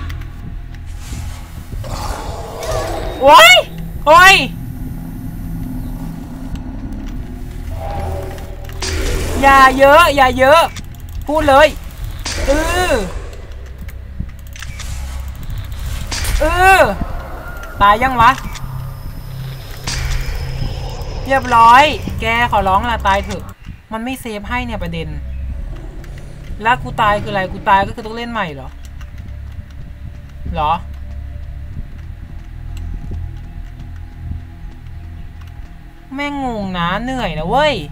Speaker 1: โอ้ยโอ้ยอย่าเยอะอย่าเยอะพูดเลยเออเออตายยังวะเรียบร้อยแกขอร้องละตายเถอะมันไม่เซฟให้เนี่ยประเด็นแล้วกูตายคืออะไรกูตายก็คือต้องเล่นใหม่เหรอเหรอแม่งงงนะเหนื่อยนะเว้ย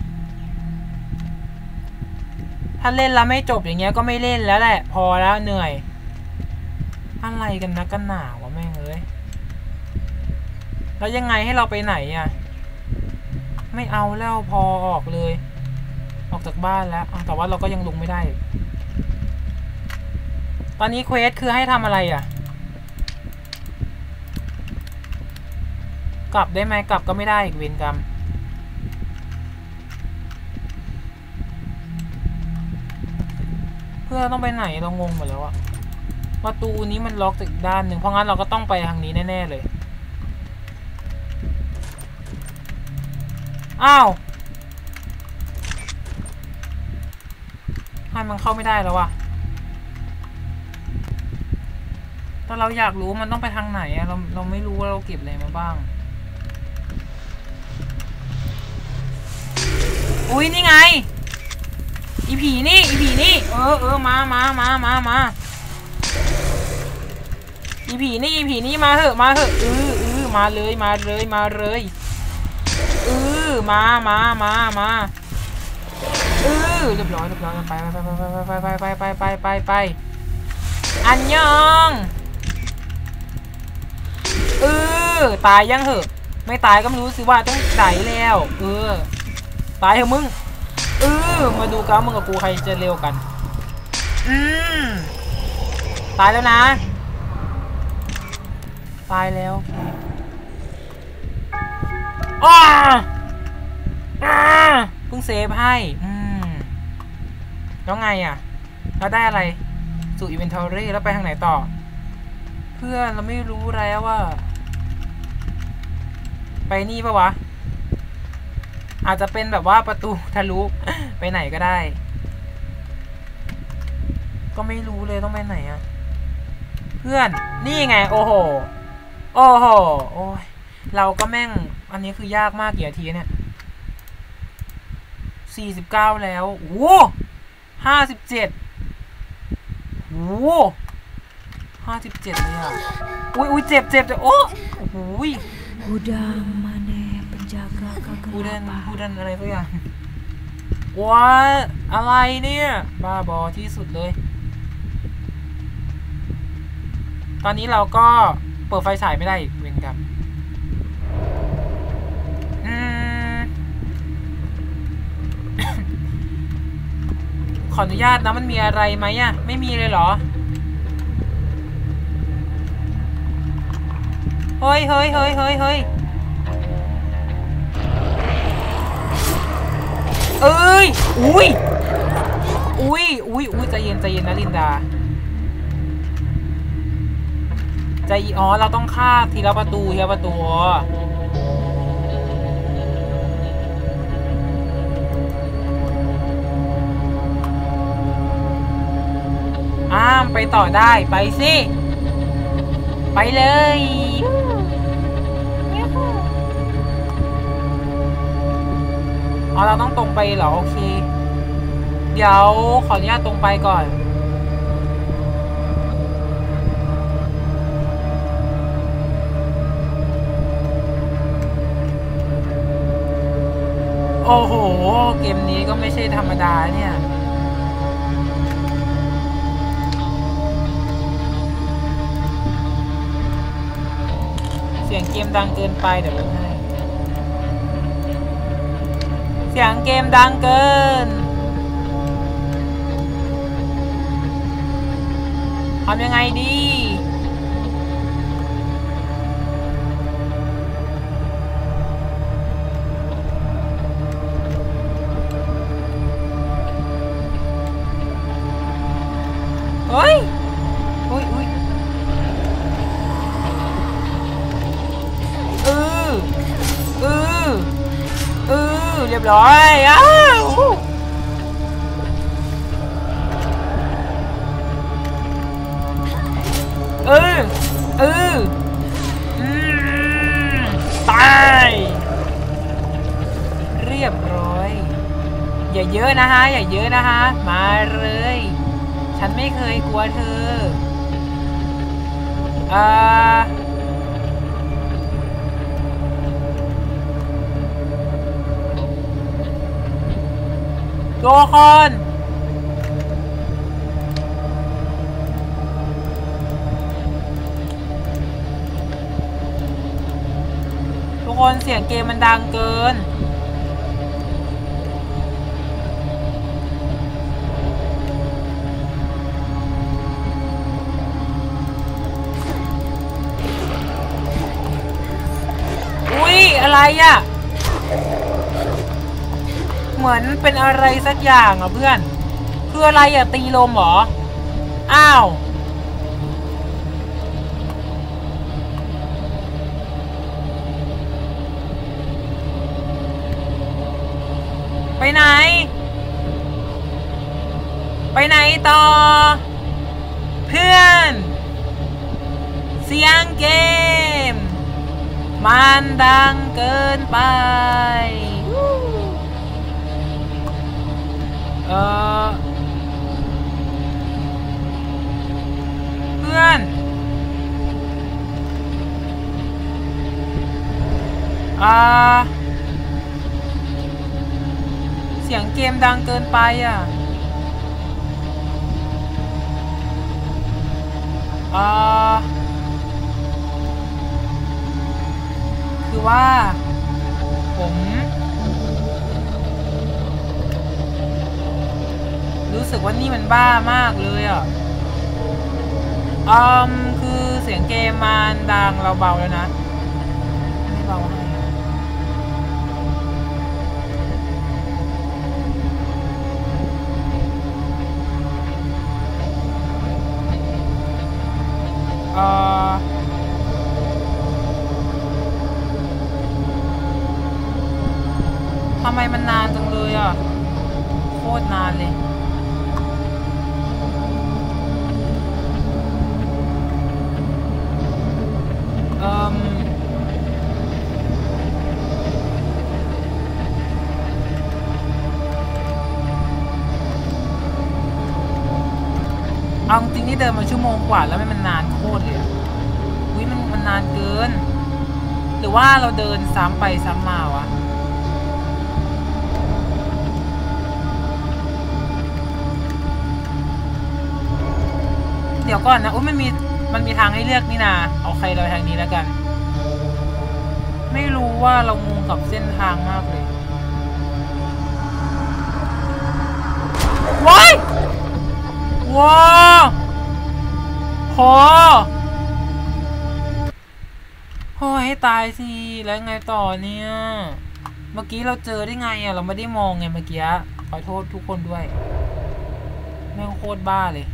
Speaker 1: ถ้าเล่นแล้วไม่จบอย่างเงี้ยก็ไม่เล่นแล้วแหละพอแล้วเหนื่อยอะไรกันนะกันหนาวะแม่งเอ้ยแล้วยังไงให้เราไปไหนอ่ะไม่เอาแล้วพอออกเลยออกจากบ้านแล้วแต่ว่าเราก็ยังลงไม่ได้ตอนนี้เควสคือให้ทำอะไรอ่ะกลับได้ไหมกลับก็ไม่ได้อีกเวรกรรมเพื่อต้องไปไหนเรางงหมดแล้วอะประตูนี้มันล็อกจากด้านหนึ่งเพราะงั้นเราก็ต้องไปทางนี้แน่ๆเลยอ้าวให้มันเข้าไม่ได้แล้วอะแต่เราอยากรู้มันต้องไปทางไหนอะเราเราไม่รู้ว่าเราเก็บอะไรมาบ้างอุ้ยนี่ไงอีผีนี่อีผีนี่เออเออมามามามามาอีผีนี่อีผีนี่มาเถอะมาเถอะเออเออมาเลยมาเลยมาเลยเออมามามามาเออเรียบร้อยเรียบร้อยไปไปไปไปไปไปไปไปไปไปอันยองเออตายยังเหอะไม่ตายก็ไม่รู้สิว่าต้องไหนแล้วเออตายเหอะมึงเออมาดูกันมึงกับกูใครจะเร็วกันอืมตายแล้วนะตายแล้วอ้าอ้าเพิ่งเซฟให้อืมแล้วไงอ่ะเราได้อะไรสู่อินเวนทอรี่แล้วไปทางไหนต่อเพื่อนเราไม่รู้แล้วว่าไปนี่ปะวะอาจจะเป็นแบบว่าประตูทะลุไปไหนก็ได้ก็ไม่รู้เลยต้องไปไหนอะเพื่อนนี่ไงโอ้โหโอ้โหโอ้ยเราก็แม่งอันนี้คือยากมากกี่นาทีเนี่ยสี่สิบเก้าแล้วโอ้ห้าสิบเจ็ดโอ้ห้าสิบเจ็ดเลยอ่ะอุ้ยอุ้ยเจ็บเจ็บจะโอ้โหฮูดันมาเน่penjagaฮูดันฮูดันอะไรสักอย่างว้าอะไรเนี่ยบ้าบอที่สุดเลยตอนนี้เราก็เปิดไฟฉายไม่ได้อีกเวรกรรมอืม ขออนุญาตนะมันมีอะไรไหมอ่ะไม่มีเลยเหรอเฮ้ยเฮ้ยเฮ้ยเฮ้ยเฮ้ยเอ้ยอุ้ยอุ้ยอุ้ยอุ้ยใจเย็นใจเย็นนะลินดาใจอ๋อเราต้องฆ่าทีละประตูทีละประตูอ้ามไปต่อได้ไปสิไปเลยอ๋อเราต้องตรงไปเหรอโอเคเดี๋ยวขออนุญาตตรงไปก่อนโอ้โหเกมนี้ก็ไม่ใช่ธรรมดาเนี่ยเสียงเกมดังเกินไปเดี๋ยวลดให้เสียงเกมดังเกินทำยังไงดีเฮ้ยอุ้ยอุ้ยเออเออเออเรียบร้อยอ้าวเออเอออืมตายเรียบร้อยอย่าเยอะนะฮะอย่าเยอะนะฮะมาเลยฉันไม่เคยกลัวเธออ่าทุกคนทุกคนเสียงเกมมันดังเกินอะไรอะเหมือนเป็นอะไรสักอย่างอ่ะเพื่อนคืออะไรอ่ะตีลมเหรออ้าวไปไหนไปไหนต่อเพื่อนเสียงเกมมันดังเกินไปเออเพื่อนอ่าเสียงเกมดังเกินไปอ่ะอ่าคือว่าผมรู้สึกว่านี่มันบ้ามากเลยอ่ะอืมคือเสียงเกมมันดังเราเบาแล้วนะไม่เบาให้เอ่อทำไมมันนานจังเลยอ่ะโคตรนานเลยเอ่อเอาจริงนี่เดินมาชั่วโมงกว่าแล้วไม่มันนานโคตรเลยอ่ะอุ้ยมันมันนานเกินหรือว่าเราเดินซ้ำไปซ้ำมาวะเดี๋ยวก่อนนะอุ้ยมันมีมันมีทางให้เลือกนี่นาเอาใครเราทางนี้แล้วกันไม่รู้ว่าเรางงกับเส้นทางมากเลยว้ายว้าวโหโอ้ยให้ตายสิแล้วไงต่อเนี่ยเมื่อกี้เราเจอได้ไงอ่ะเราไม่ได้มองไงเมื่อกี้ขอโทษทุกคนด้วยแม่งโคตรบ้าเลย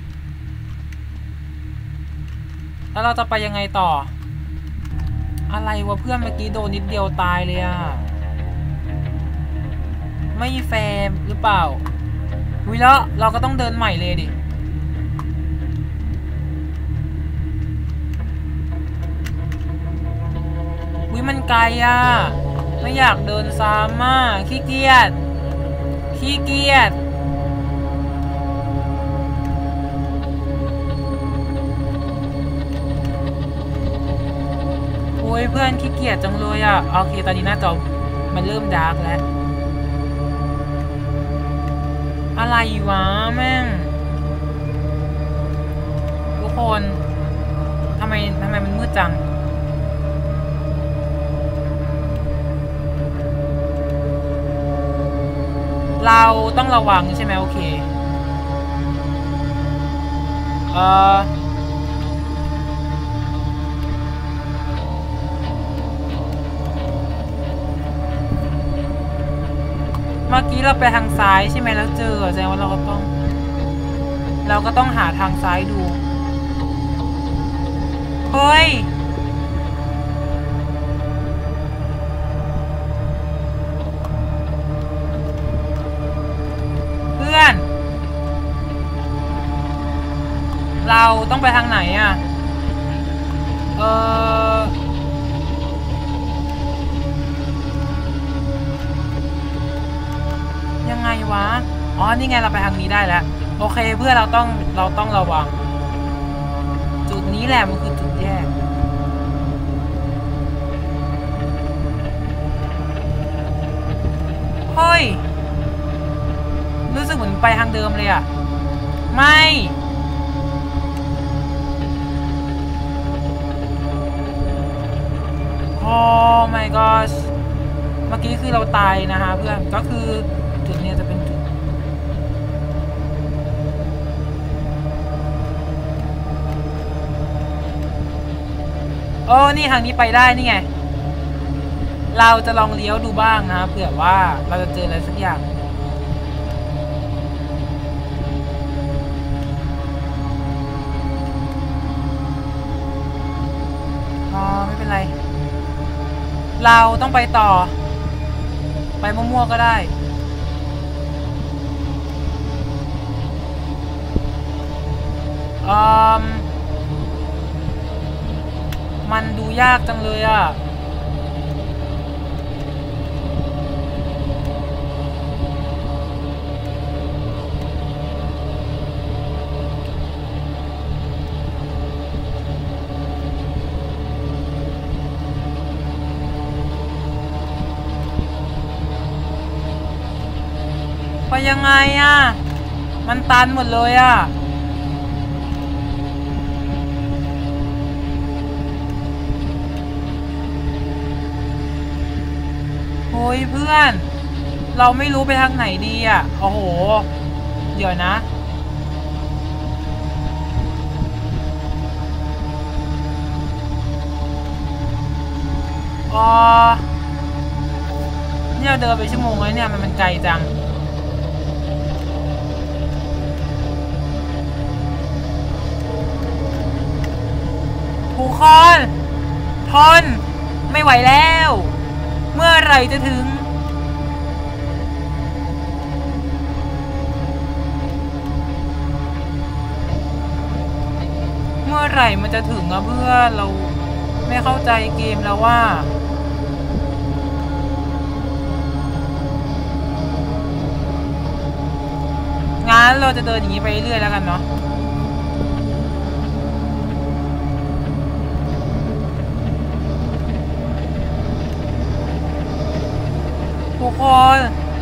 Speaker 1: แล้วเราจะไปยังไงต่ออะไรวะเพื่อนเมื่อกี้โดนนิดเดียวตายเลยอ่ะไม่แฟร์หรือเปล่าวิแล้วเราก็ต้องเดินใหม่เลยดิวิมันไกลอ่ะไม่อยากเดินซ้ำอ่ะขี้เกียจขี้เกียจโอ้ยเพื่อนขี้เกียจจังเลยอ่ะโอเคตอนนี้หน้าจอมันเริ่มดาร์กแล้วอะไรวะแม่งทุกคนทำไมทำไมมันมืดจังเราต้องระวังใช่ไหมโอเคเออเมื่อกี้เราไปทางซ้ายใช่ไหมแล้วเจอแสดงว่าเราก็ต้องเราก็ต้องหาทางซ้ายดูเฮ้ยเพื่อนเราต้องไปทางไหนอ่ะเออยังไงวะอ๋อนี่ไงเราไปทางนี้ได้แล้วโอเคเพื่อเราต้องเราต้องระวังจุดนี้แหละมันคือจุดแยกเฮ้ยรู้สึกเหมือนไปทางเดิมเลยอ่ะไม่โอ้ my gosh เมื่อกี้คือเราตายนะฮะเพื่อนก็คือจุดนี้จะเป็นจุดโอ้นี่ทางนี้ไปได้นี่ไงเราจะลองเลี้ยวดูบ้างนะเผื่อว่าเราจะเจออะไรสักอย่างอ๋อไม่เป็นไรเราต้องไปต่อไปมั่วๆก็ได้อืมมันดูยากจังเลยอ่ะไปยังไงอ่ะมันตันหมดเลยอ่ะโอ้ยเพื่อนเราไม่รู้ไปทางไหนดีอ่ะโอ้โหเดี๋ยวนะอ๋อเนี่ยเดินไปชั่วโมงแล้วเนี่ยมันมันไกลจังทุกคนทนไม่ไหวแล้วเมื่อไหร่จะถึงเมื่อไหร่มันจะถึงอะเพื่อนเราไม่เข้าใจเกมแล้วว่างั้นเราจะเดินอย่างนี้ไปเรื่อยแล้วกันเนาะทุกคน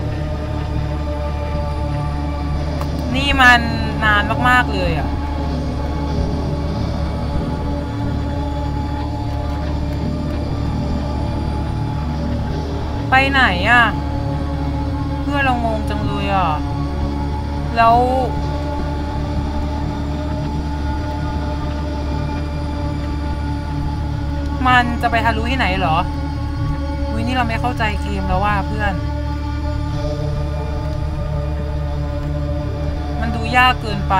Speaker 1: นี่มันนานมากๆเลยอ่ะไปไหนอ่ะเพื่อนเรางงจังเลยอ่ะแล้วมันจะไปทะลุที่ไหนเหรอวินี่เราไม่เข้าใจเกมแล้วว่าเพื่อนมันดูยากเกินไป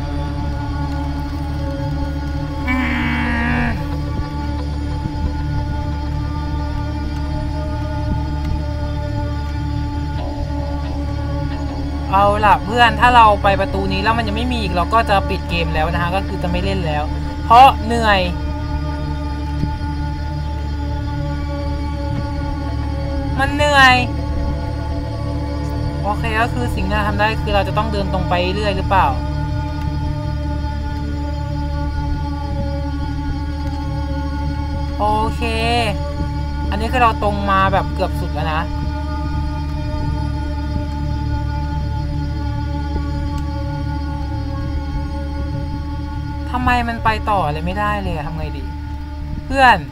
Speaker 1: เอาล่ะเพื่อนถ้าเราไปประตูนี้แล้วมันยังไม่มีอีกเราก็จะปิดเกมแล้วนะคะก็คือจะไม่เล่นแล้วเพราะเหนื่อยมันเหนื่อยโอเคก็คือสิ่งที่เราทำได้คือเราจะต้องเดินตรงไปเรื่อยหรือเปล่าโอเคอันนี้คือเราตรงมาแบบเกือบสุดแล้วนะทำไมมันไปต่อเลยไม่ได้เลยทำไงดีเพื่อน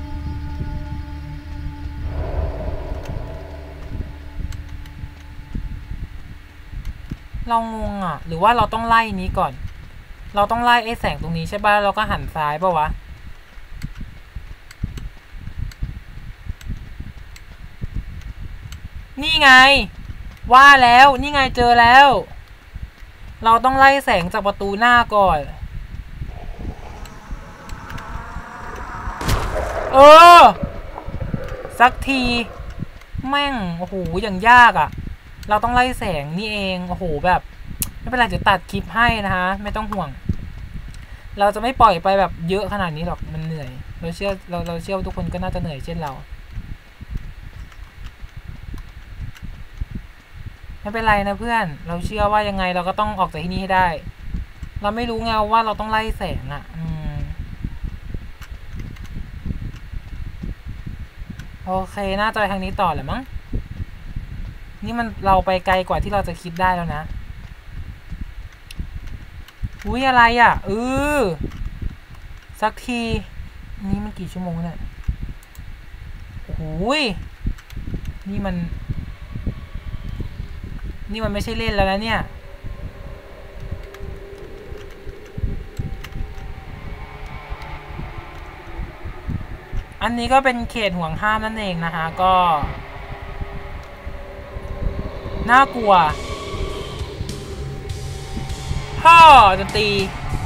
Speaker 1: เรางงอ่ะหรือว่าเราต้องไล่นี้ก่อนเราต้องไล่ไอ้แสงตรงนี้ใช่ป่ะเราก็หันซ้ายป่ะวะนี่ไงว่าแล้วนี่ไงเจอแล้วเราต้องไล่แสงจากประตูหน้าก่อนเออสักทีแม่งโอ้โหอย่างยากอ่ะเราต้องไล่แสงนี่เองโอ้โหแบบไม่เป็นไรจะตัดคลิปให้นะฮะไม่ต้องห่วงเราจะไม่ปล่อยไปแบบเยอะขนาดนี้หรอกมันเหนื่อยเราเชื่อเราเราเชื่อว่าทุกคนก็น่าจะเหนื่อยเช่นเราไม่เป็นไรนะเพื่อนเราเชื่อว่ายังไงเราก็ต้องออกจากที่นี่ให้ได้เราไม่รู้ไงว่าเราต้องไล่แสงอ่ะอืมโอเคน่าจะไปทางนี้ต่อแหละมั้งนี่มันเราไปไกลกว่าที่เราจะคิดได้แล้วนะอุ้ยอะไรอ่ะเออสักทีนี่มันกี่ชั่วโมงเนี่ยโอ้ยนี่มันนี่มันไม่ใช่เล่นแล้วนะเนี่ยอันนี้ก็เป็นเขตห่วงห้ามนั่นเองนะคะก็น่ากลัวพ่อดนตรี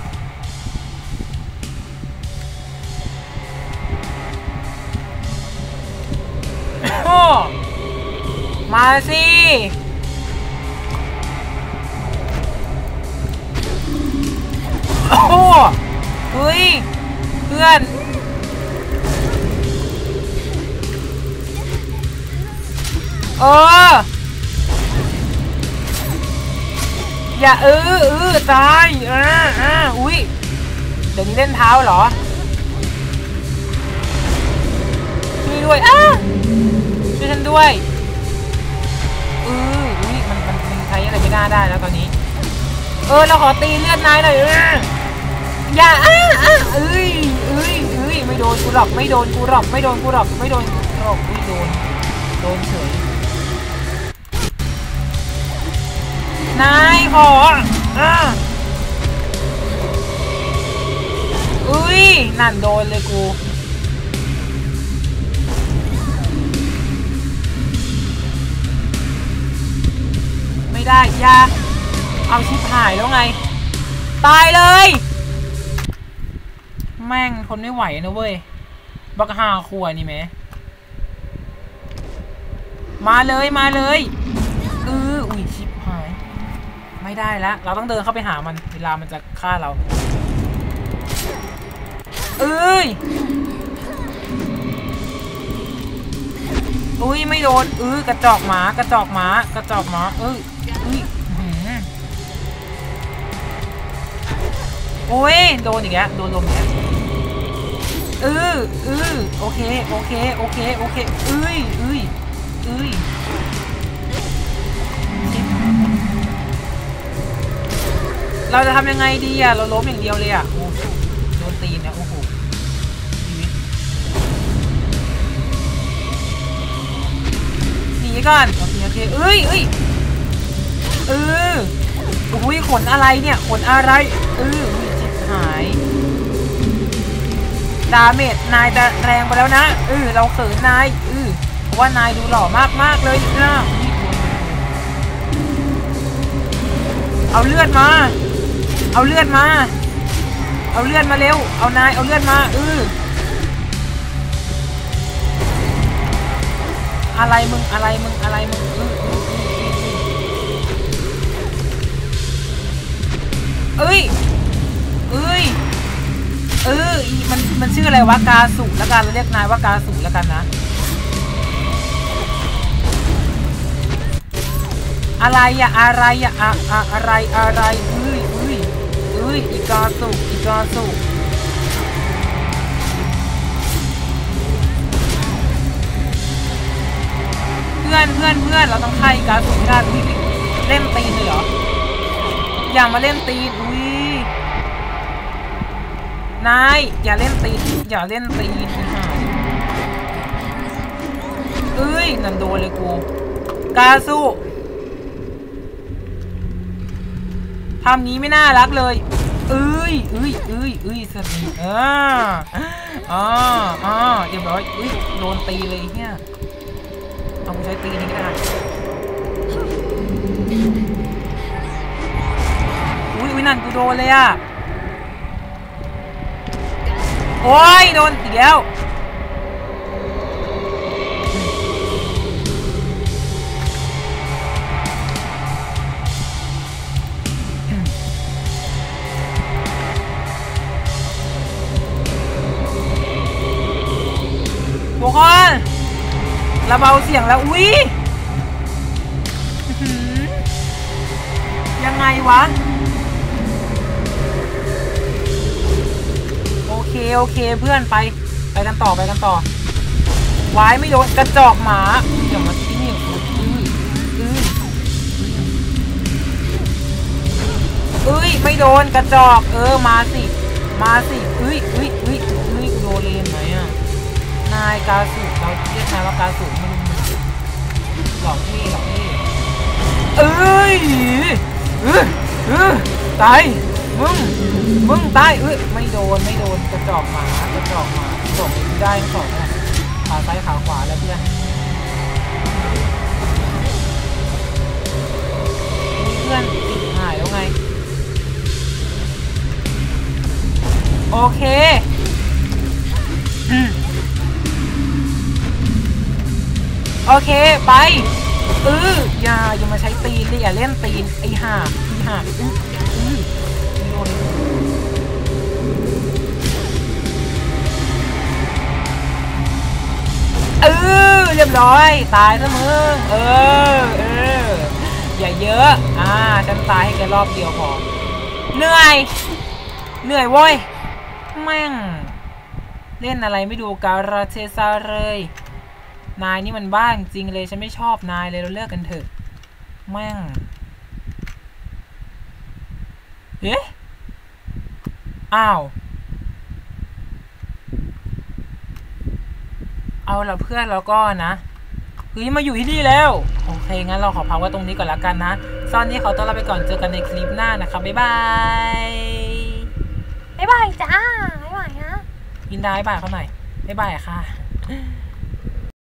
Speaker 1: โอ้มาสิโอ้เฮ้ยเพื่อนเอออย่าเออเออตายอ่าอ่าอุ้ยเดี๋ยวนี้เล่นเท้าเหรอช่วยด้วยอ้าช่วยฉันด้วยเอออุ้ยมันมันมันใช้อะไรไม่ได้ได้แล้วตอนนี้เออเราขอตีเลือดนายหน่อยเอออย่าอ้าอ้าเอ้ยเอ้ยเอ้ยไม่โดนกูหรอกไม่โดนกูหรอกไม่โดนกูหรอกไม่โดนกูหรอกไม่โดนโดนเฉยนายขออ่ะอุ้ยนั่นโดนเลยกูไม่ได้ยาเอาชิบหายแล้วไงตายเลยแม่งทนไม่ไหวนะเว้ยบักหาขวนี่ไหมมาเลยมาเลยเอออุ้ยชิบหายไม่ได้แล้วเราต้องเดินเข้าไปหามันเวลามันจะฆ่าเราเอ้ยอุ้ยไม่โดนเออกระจอกหมากระจอกหมากระจอกหมาเอ้ยอุ้ยโอ้ยโดนอีกแล้วโดนลมเนี่ยเออเออโอเคโอเคโอเคโอเคเอ้ยเอ้ยเอ้ยเราจะทำยังไงดีอ่ะเราล้มอย่างเดียวเลยอ่ะโอ้โดนตีนเนี่ยโอ้โหหนีก่อนโอเคโอเคเอ้ยเอ้ยเอออุ้ยขนอะไรเนี่ยขนอะไรเออจิตหายดาเมจนายจะแรงไปแล้วนะเออเราเขินนายเออเพราะว่านายดูหล่อมากมากเลยนะเอาเลือดมาเอาเลือดมาเอาเลือดมาเร็วเอานายเอาเลือดมาเอออะไรมึงอะไรมึงอะไรมึงเออเอ้ยเอ้ยเออมันมันชื่ออะไรวะกาสุแล้วกันเราเรียกนายว่ากาสุแล้วกันนะอะไรอะอะไรอะอะอะอะไรอะไรเอ้ยเอ้ยเอ้ยอีกาสุอีกาสุเพื่อนเพื่อนเพื่อนเราต้องฆ่าอีกาสุไม่ได้เล่นตีนเลยเหรออย่ามาเล่นตีนอุ้ยนายอย่าเล่นตีนอย่าเล่นตีนเอ้ยนั่นโดนเลยกูกาสุทำนี้ไม่น่ารักเลยเอ้ยเอ้ยเอ้ยเอ้ยสติอ่าอ่าอ่าเรียบร้อยเอ้ยโดนตีเลยเนี่ยเอาไปใช้ตีนี่ก็ได้อุ้ยอุ้ยนั่นกูโดนเลยอ่ะโอ้ยโดนอีกแล้วทุกคนระเบาเสียงแล้วอุ้ยยังไงวะโอเคโอเคเพื่อนไปไปกันต่อไปกันต่อวายไม่โดนกระจอกหมาอย่ามาที่นี่เอ้ยไม่โดนกระจอกเออมาสิมาสิเอ้ยเอ้ยเอ้ยเอ้ยโดนเลยไหมอ่ะนายกาสุเราเรียกนายว่ากาสุไม่รู้หลอกนี่หลอกนี่เอ้ยเออเออตายมึงมึงตายเอ้ยไม่โดนไม่โดนกระจอกหมากระจอกหมาสองได้ทั้งสองนะขาซ้ายขาขวาแล้วเพื่อนเพื่อนติดหายแล้วไงโอเคโอเคไปเอออย่าอย่ามาใช้ตีนดิอย่าเล่นตีนไอ้ห่าไอ้ห่าอื้ออื้อโดนเออเรียบร้อยตายซะมึงเออเอออย่าเยอะอ่าฉันตายให้แกรอบเดียวพอเหนื่อยเหนื่อยเว้ยแม่งเล่นอะไรไม่ดูการาเทซาเลยนายนี่มันบ้าจริงเลยฉันไม่ชอบนายเลยเราเลิกกันเถอะแม่งเอ๊ะอ้าวเอาละเพื่อนแล้วก็นะเฮ้ยมาอยู่ที่นี่แล้วโอเคงั้นเราขอพักไว้ตรงนี้ก่อนละกันนะตอนนี้ขอตัวลาไปก่อนเจอกันในคลิปหน้านะครับบ๊ายบายบ๊ายบายจ้าบ๊ายบายนะยินดาบ๊ายบายเขาหน่อยบ๊ายบายค่ะ